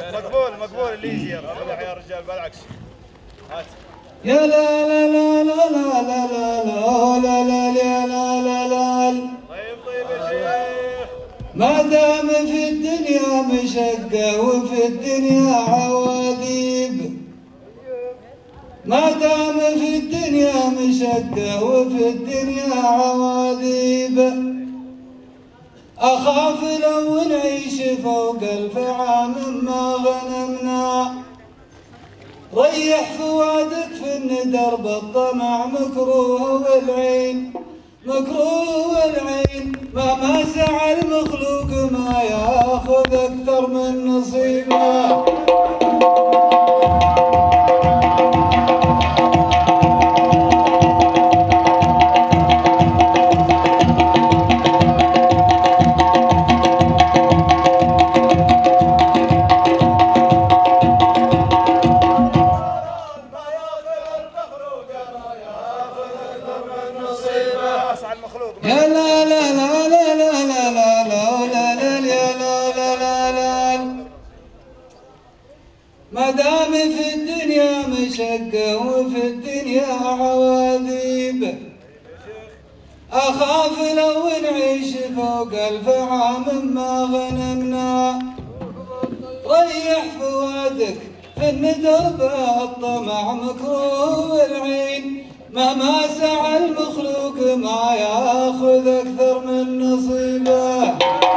S6: مقبول اللي يجي يا رجال بالعكس. هات.
S14: يا لا لا لا لا لا لا لا لا لا يا لا لا لا.
S6: طيب يا شيخ.
S14: ما دام في الدنيا مشقة وفي الدنيا عواذيب، ما دام في الدنيا مشقة وفي الدنيا عواذيب، أخاف لو نعيش فوق الفعى مما غنمنا. ريح فؤادك في الندر بالطمع مكروه والعين، مكروه والعين، ما سعى المخلوق ما ياخذ أكثر من نصيبه. يا لا لا لا لا لا لا لا لا لا يا لا لا لا لا. ما دام في الدنيا مشقة وفي الدنيا عواذيب، أخاف لو نعيش فوق الفعى مما غنمنا. ريح فؤادك في الندر بالطمع مكروه والعين، ما سعى المخلوق ما ياخذ أكثر من نصيبه.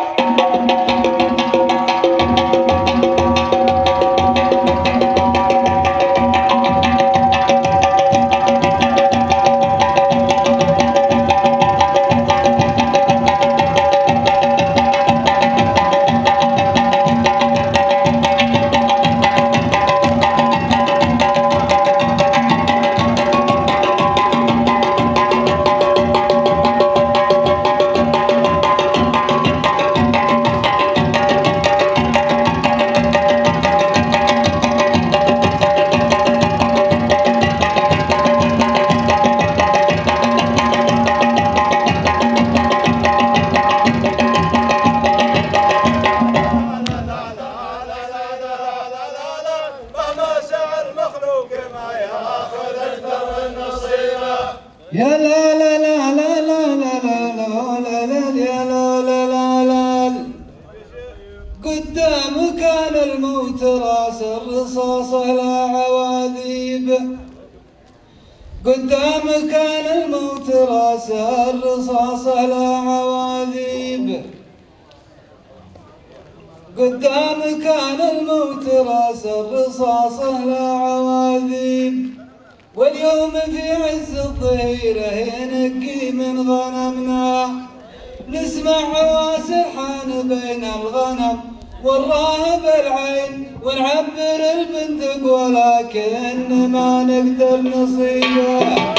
S14: يا لا لا لا لا لا لا لا لا لا يا لا لا لا لا. قدام كان الموت راس الرصاصة لا عواذيب، قدام كان الموت راس الرصاصة لا عواذيب، قدام كان الموت راس الرصاصة لا عواذيب. واليوم في عز الظهيرة ينقي من غنمنا، نسمع عواسر حان بين الغنم والراهب العين، ونعبر البندق ولكن ما نقدر نصيبه.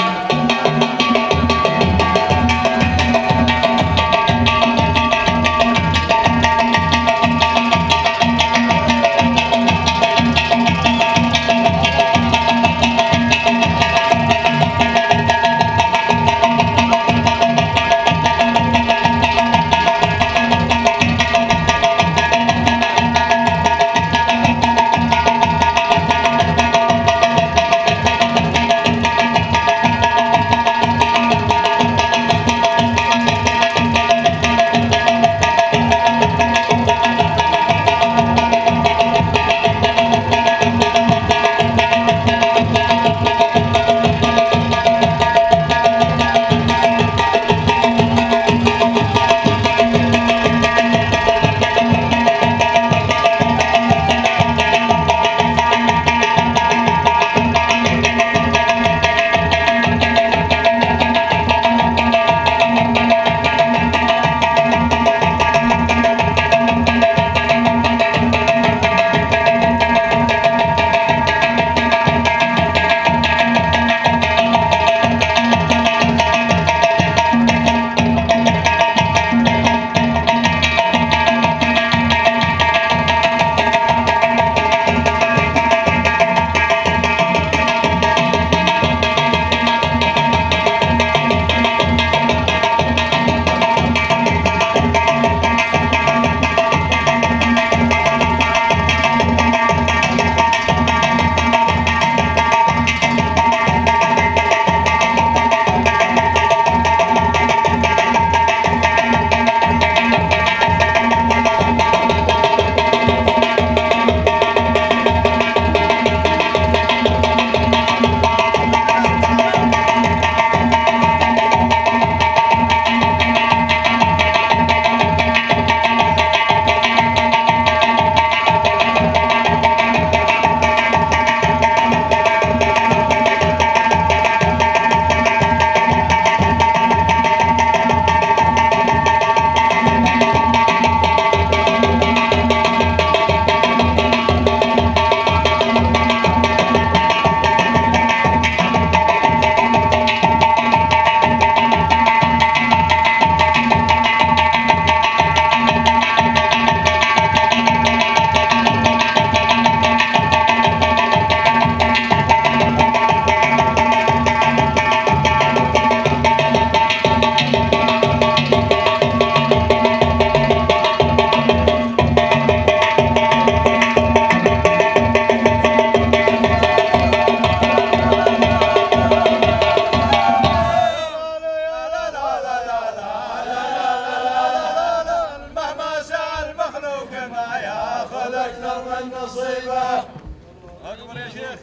S12: أكبر يا شيخ.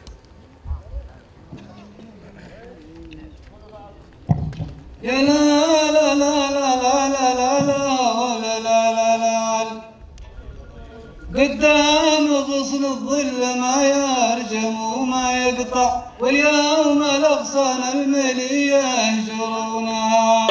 S14: يا لا لا لا لا لا لا لا لا لا لا لا قدام غصن الظل ما يرجم وما يقطع واليوم الأغصان الملي يهجرونها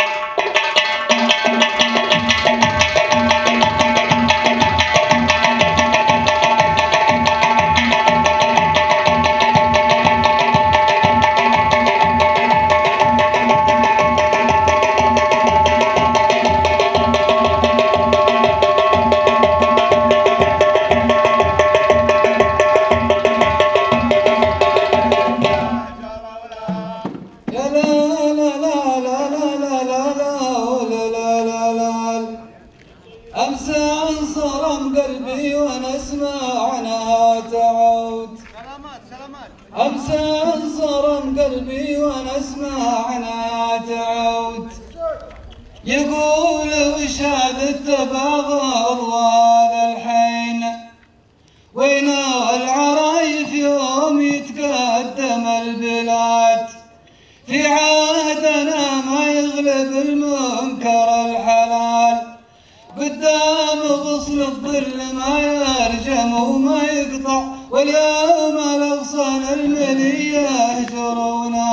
S14: أمسى انصرم قلبي وانا اسمع عنها تعود يقول وش هذا التباغض وهذا الحين وين العرايف يوم يتقدم البلاد في عهدنا ما يغلب المنكر الحلال قدام غصن الظل ما يرجم وما يقطع واليوم الأغصان الملي يهجرونه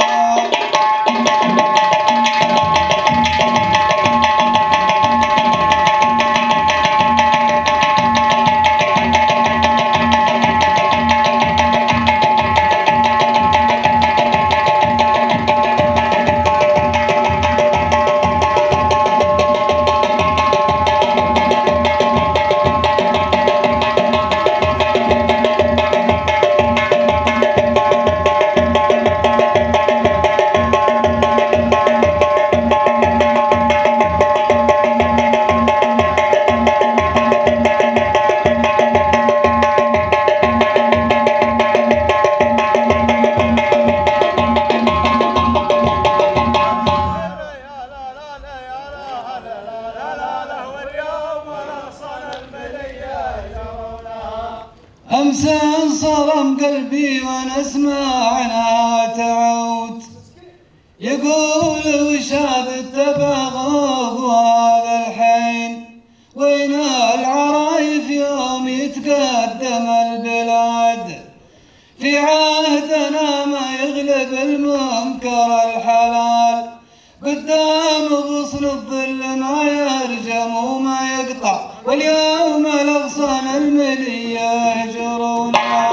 S14: أمسى انصرم قلبي وانا اسمع عنها تعود يقول وش هذا التباغض وهذا الحين وين العرايف يوم يتقدم البلاد في عهدنا ما يغلب المنكر الحلال قدام غصن الظل ما يرجم وما يقطع واليوم الأغصان الملي يهجرونها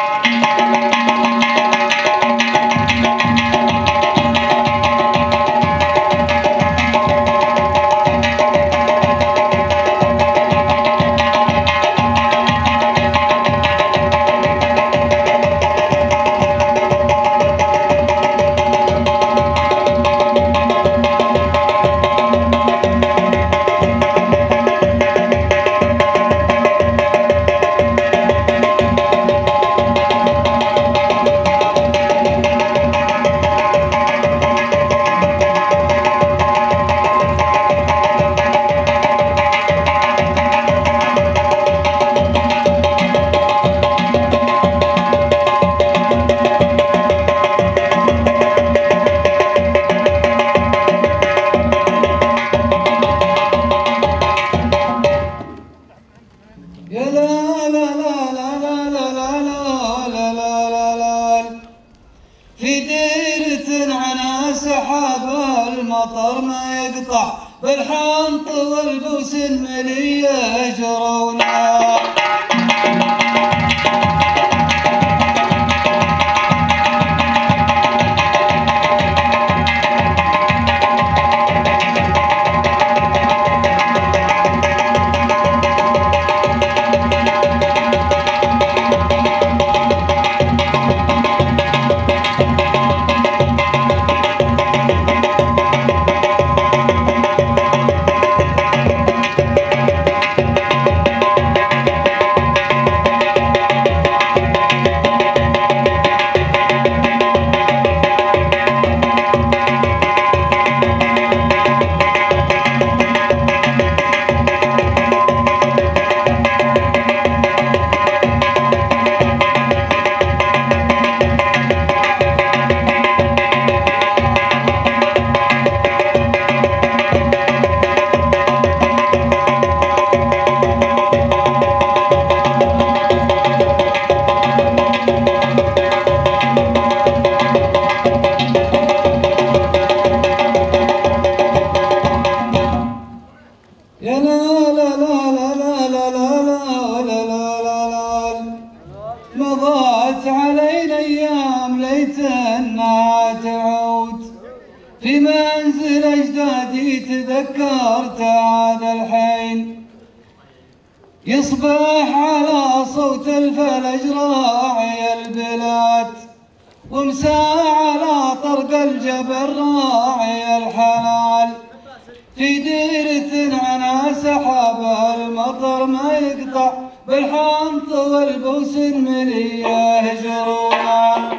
S14: في ديرة عنا سحاب المطر ما يقطع بالحنط والبوس الملي يهجرونه مضت علينا أيام ليتنا تعود، في منزل أجدادي تذكرت عاد الحين، يصبح على صوت الفلج راعي البلاد، ومساء على طرق الجبل راعي الحلال، في ديرة عنا سحاب المطر ما يقطع، بالحنط والبوس مليه جرونا.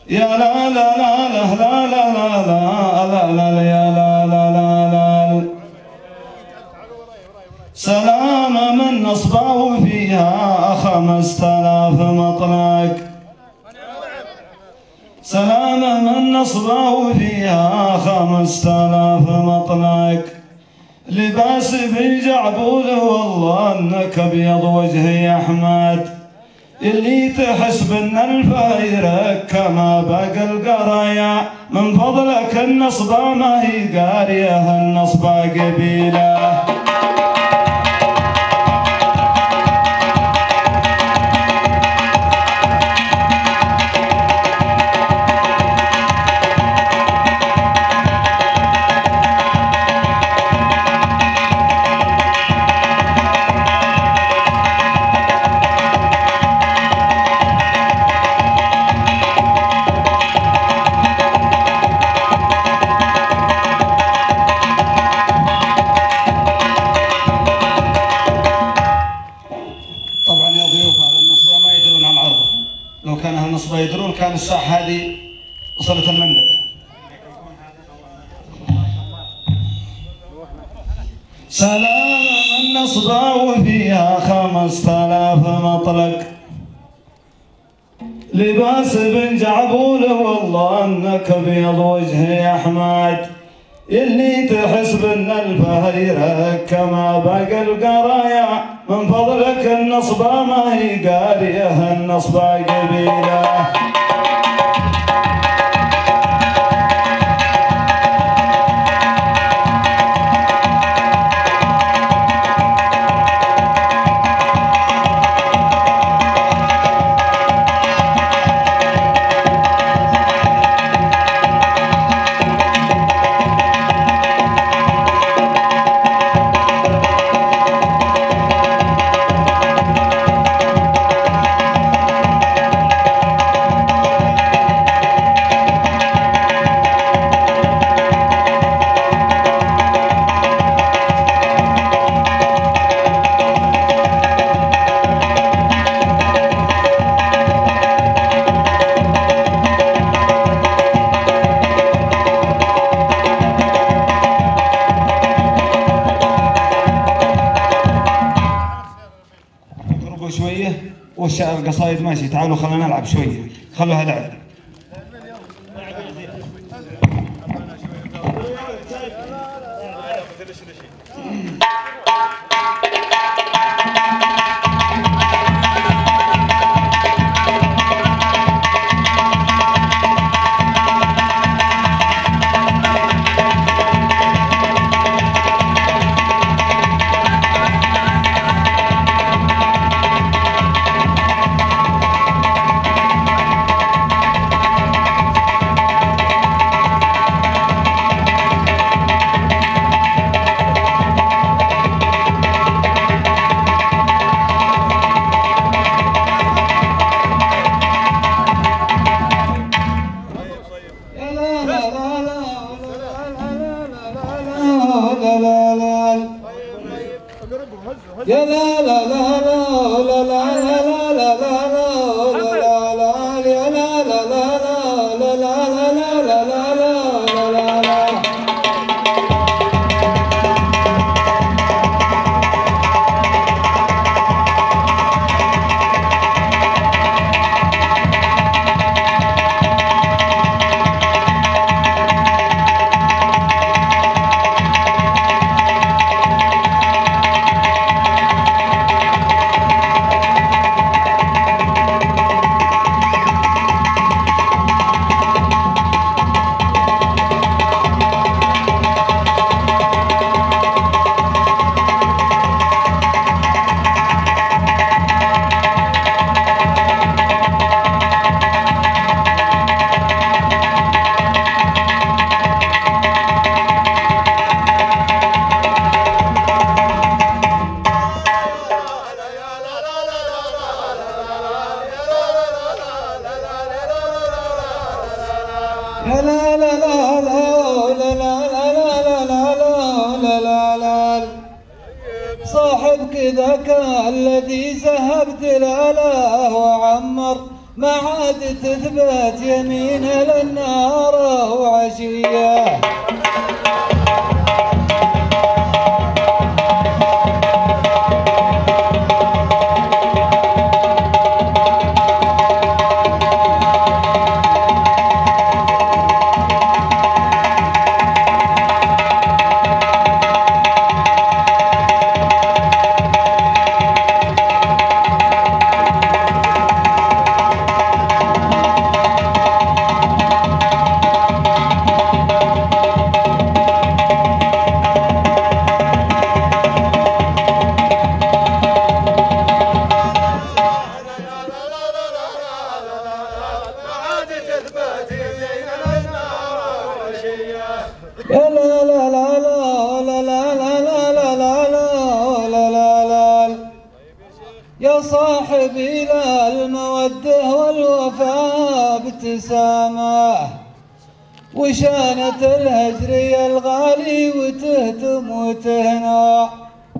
S14: يا لا لا لا لا لا لا لا لا لا يا لا لا لا لا. سلام من نصبه فيها 5000 مطلق. سلام من نصبه فيها 5000 مطلق. لباس بن جعبول والله انك ابيض وجه يا احمد. اللي تحس بان الفايرك كما باقي القرايا. من فضلك النصبة ما هي قارية النصبة قبيلة. يدرون كان الساحة هذه وصلت المندب. سلام النصبة وفيها 5000 مطلق. لباس بن جعبول والله انك ابيض وجه يا احمد. اللي تحس بان الفهيرك كما باقي القرايا. من فضلك النصبة ما هي قارية النصبة قبيلة. القصايد ماشي. تعالوا خلينا نلعب شويه. خلوها لعب. صاحب كذاك الذي ذهب دلاله وعمر
S15: ما عاد تثبت يمينه للنار وعشيه. يا صاحبي لا المودة والوفاء ابتسامة وشانة الهجر الغالي وتهتم وتهنى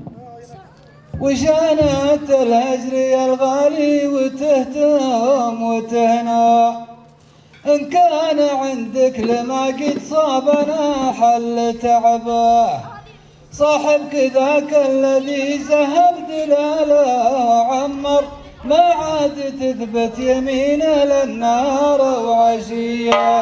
S15: وشانة الهجر الغالي وتهتم وتهنى. إن كان عندك لما قد صابنا حل تعبه صاحبك ذاك الذي ذهب دلاله وعمر ما عاد تثبت يمينه للنار وعشيه.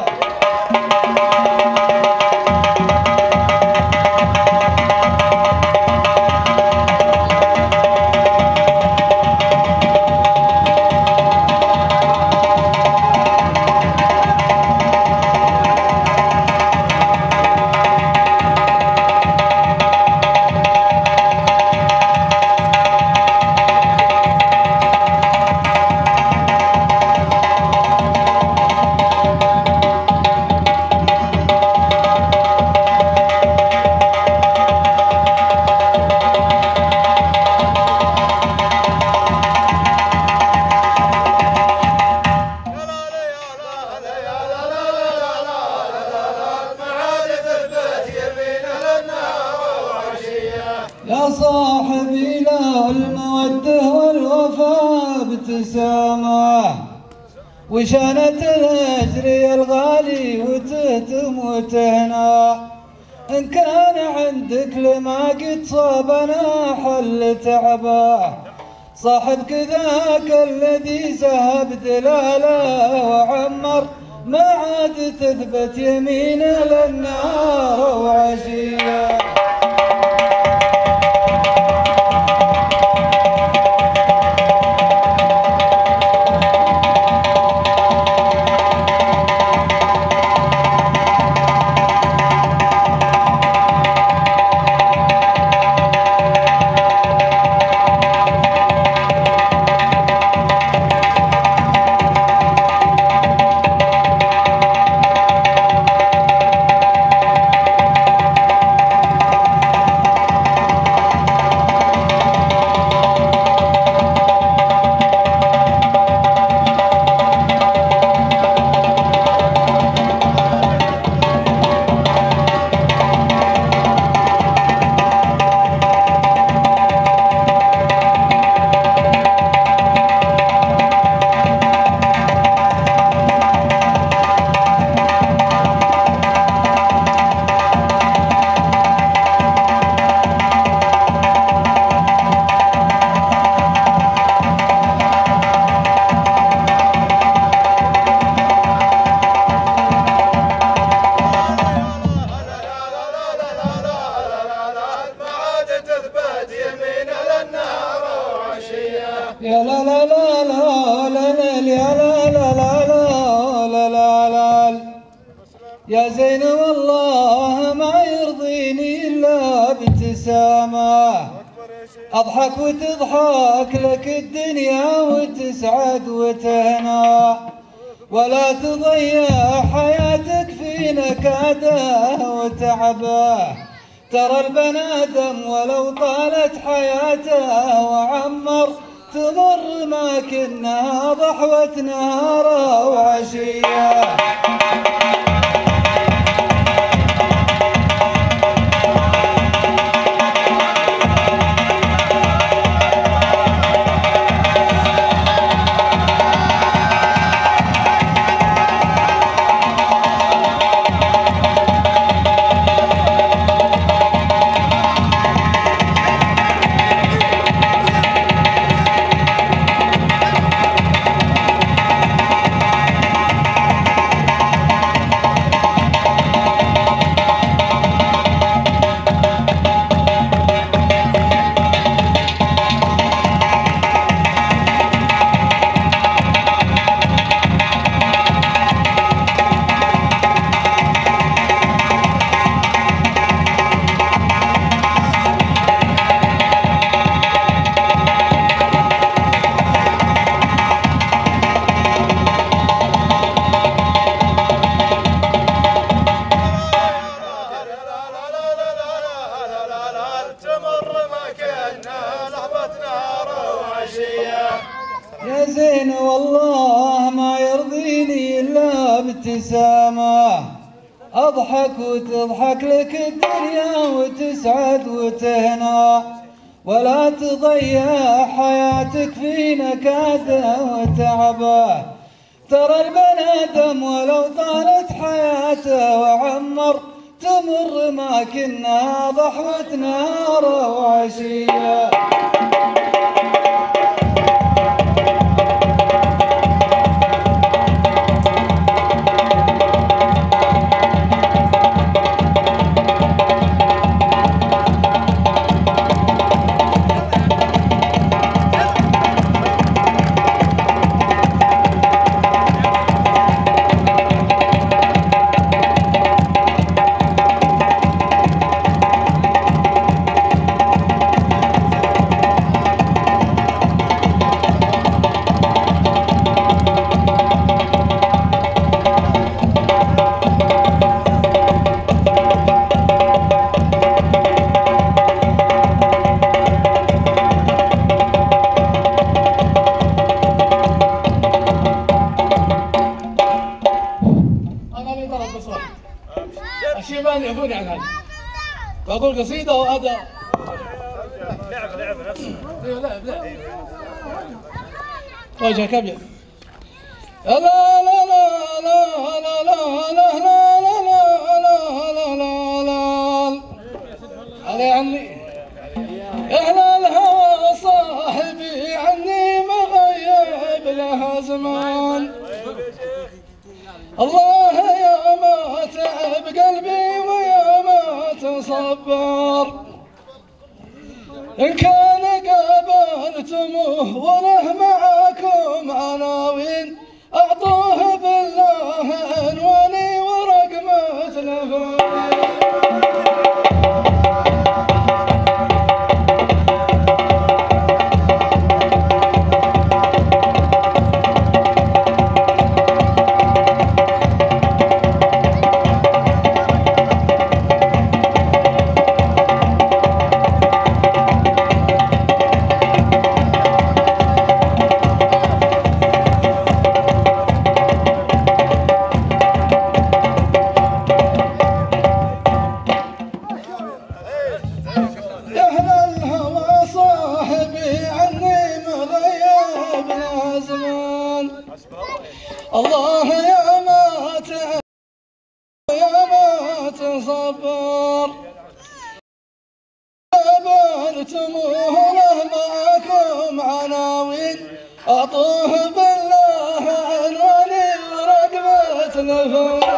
S15: يا صاحبي له المودة والوفاء ابتسامة وشانة الهجر الغالي وتهتم وتهنى. إن كان عندك لما قد صابنا حل تعبه صاحبك ذاك الذي ذهب دلاله وعمر ما عاد تثبت يمينه للنار وعشيه. يا لا لا لا لا لا يا لا لا لا لا لا لا يا زين والله ما يرضيني إلا ابتسامة أضحك وتضحك لك الدنيا وتسعد وتهنى ولا تضيع حياتك في نكاده وتعبه. ترى البنادم ولو طالت حياته وعمر تمر ما كنا ضحوة نهار وعشية. ابتسامة أضحك وتضحك لك الدنيا وتسعد وتهنى ولا تضيع حياتك في نكاده وتعبه ترى البني آدم ولو طالت حياته وعمر تمر ما كنا ضحوة نهار وعشية
S3: الشيبان يعفوني عن هذا بقول قصيدة وهذا لعب وجه كبير لا لا لا لا لا لا لا لا لا علي عني اهل الهوى صاحبي عني مغيب لها زمان الله يا ما تعب قلبي ويا ما تصبر إن كان قابلتموه وله معاكم عناوين أعطوه بالله عنواني ورقم تلفوني الله يا ما تعب يا ما تصبر قابلتموه له معكم عناوين أعطوه بالله عنواني ورقبة نفوس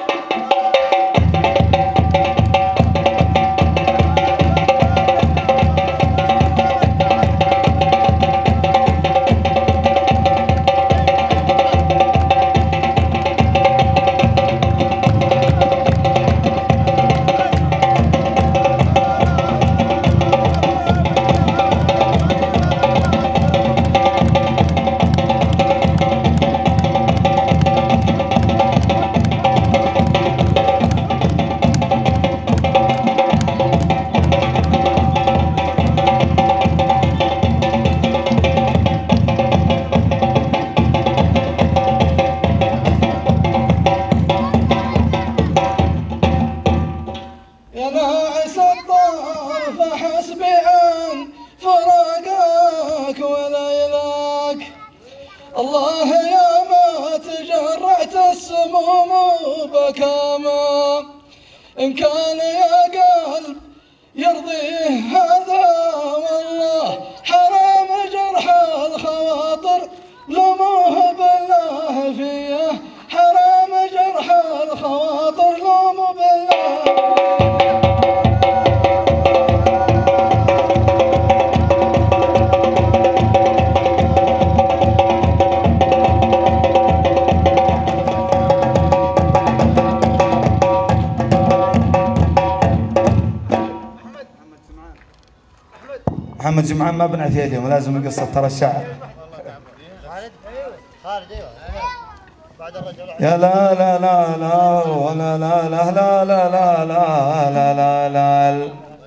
S3: يا ناعس الطار فحسبي عن فراقك وليلك الله يا ما تجرعت السموم بكاما إن كان يا قلب يرضيه هذا والله حرام جرح الخواطر لوموه بالله فيه حرام جرح الخواطر لوموا بالله
S14: محمد جمعان ما بنعت اليوم لازم يقصر ترى الشعر يا لا لا لا لا ولا لا لا لا لا لا لا لا لا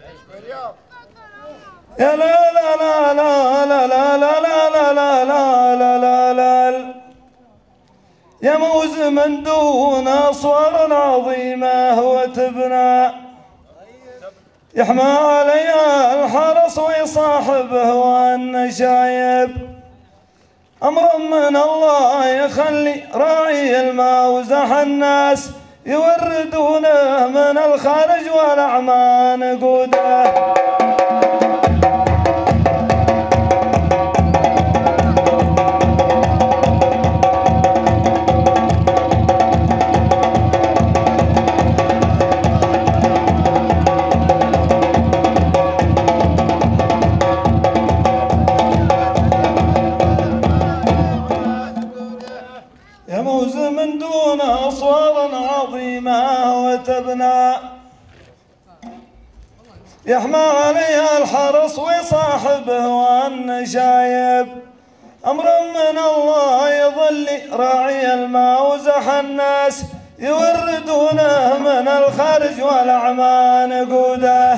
S14: يا لا لا لا لا لا لا لا لا لا لا لا لا يموز من دون أصوار عظيمة وتبنى يحمى عليها الحرس ويصاحبه والنشايب أمر من الله يخلي راعي الماء وزح الناس يوردونه من الخارج والأعمى نقوده يموز من دون أصوار عظيمة وتبنى يحمى عليها الحرس ويصاحبه والنشايب أمر من الله يظل راعي الماء وزح الناس يوردونه من الخارج والأعمى نقوده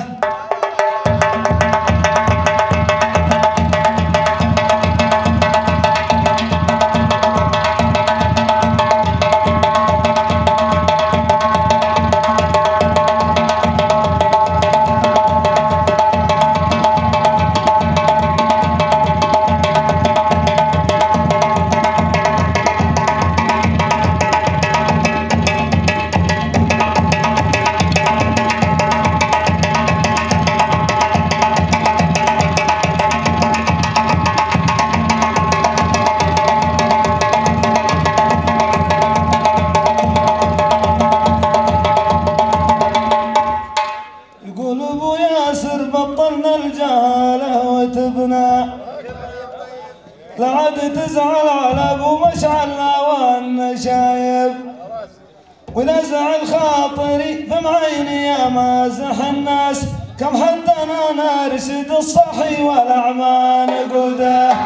S14: لعد تزعل على ابو مشعلنا والنشايب ونزع الخاطري في معيني يا مازح الناس كم حدنا نرشد الصحي والاعمى نقوده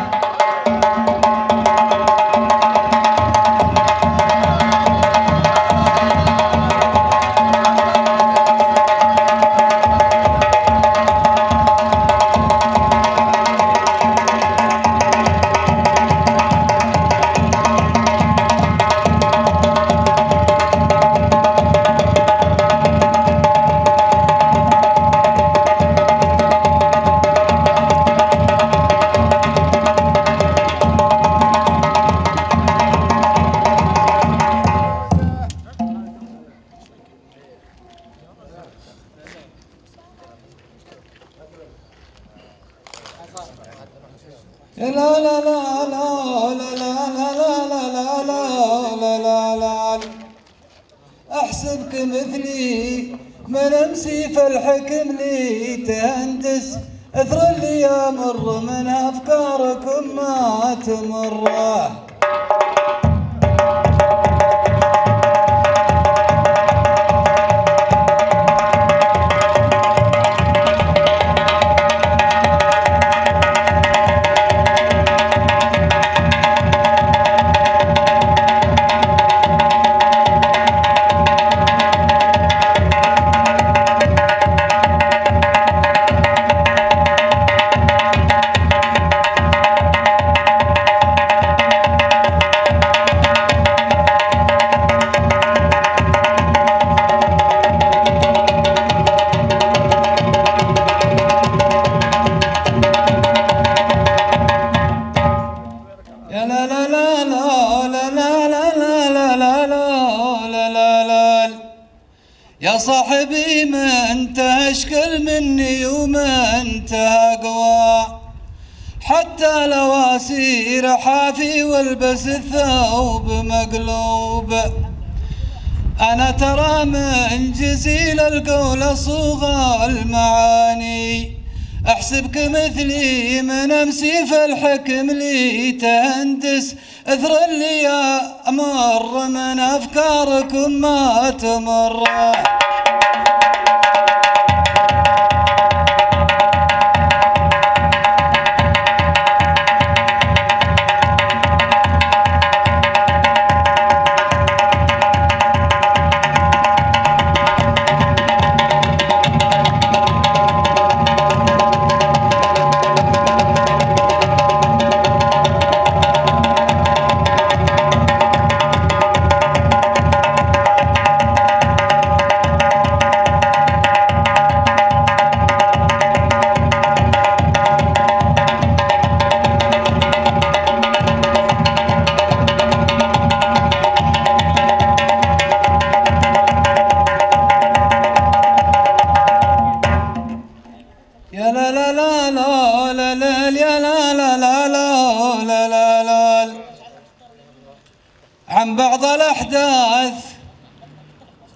S14: احسبك مثلي من امسي فالحكم لي تهندس اثر اللي يمر من افكاركم ما تمره يا صاحبي ما انت اشكل مني وما انت اقوى حتى لو اسير حافي والبس الثوب مقلوب انا ترى من جزيل القول صوغ المعاني احسبك مثلي من امسي فالحكم لي تهندس اثر اللي امر من افكاركم ما تمر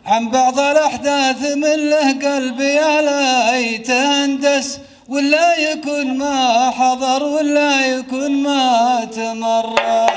S15: عن بعض الأحداث من له قلبي لا يتهندس، ولا يكون ما حضر ولا يكون ما تمرح.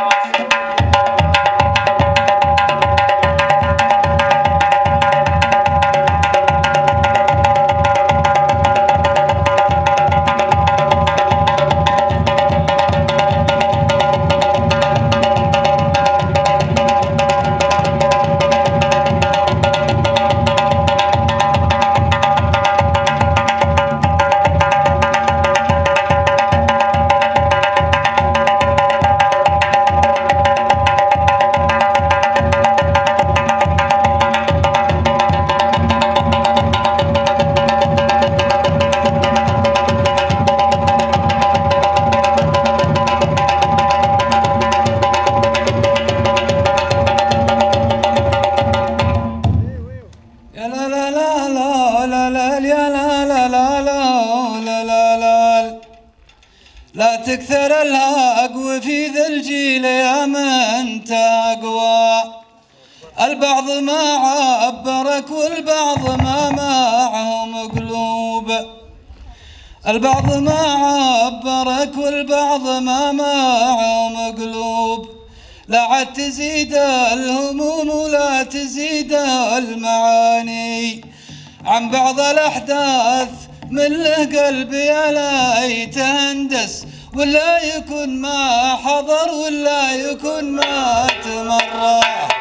S15: لا تكثر الهاق وفي ذا الجيل يا من تقوى، البعض ما عبرك والبعض ما معهم قلوب، البعض ما عبرك والبعض ما معهم قلوب. لا عاد تزيد الهموم ولا تزيد المعاني، عن بعض الأحداث من له قلبي لا يتهندس، ولا يكون ما حضر ولا يكون ما تمرح.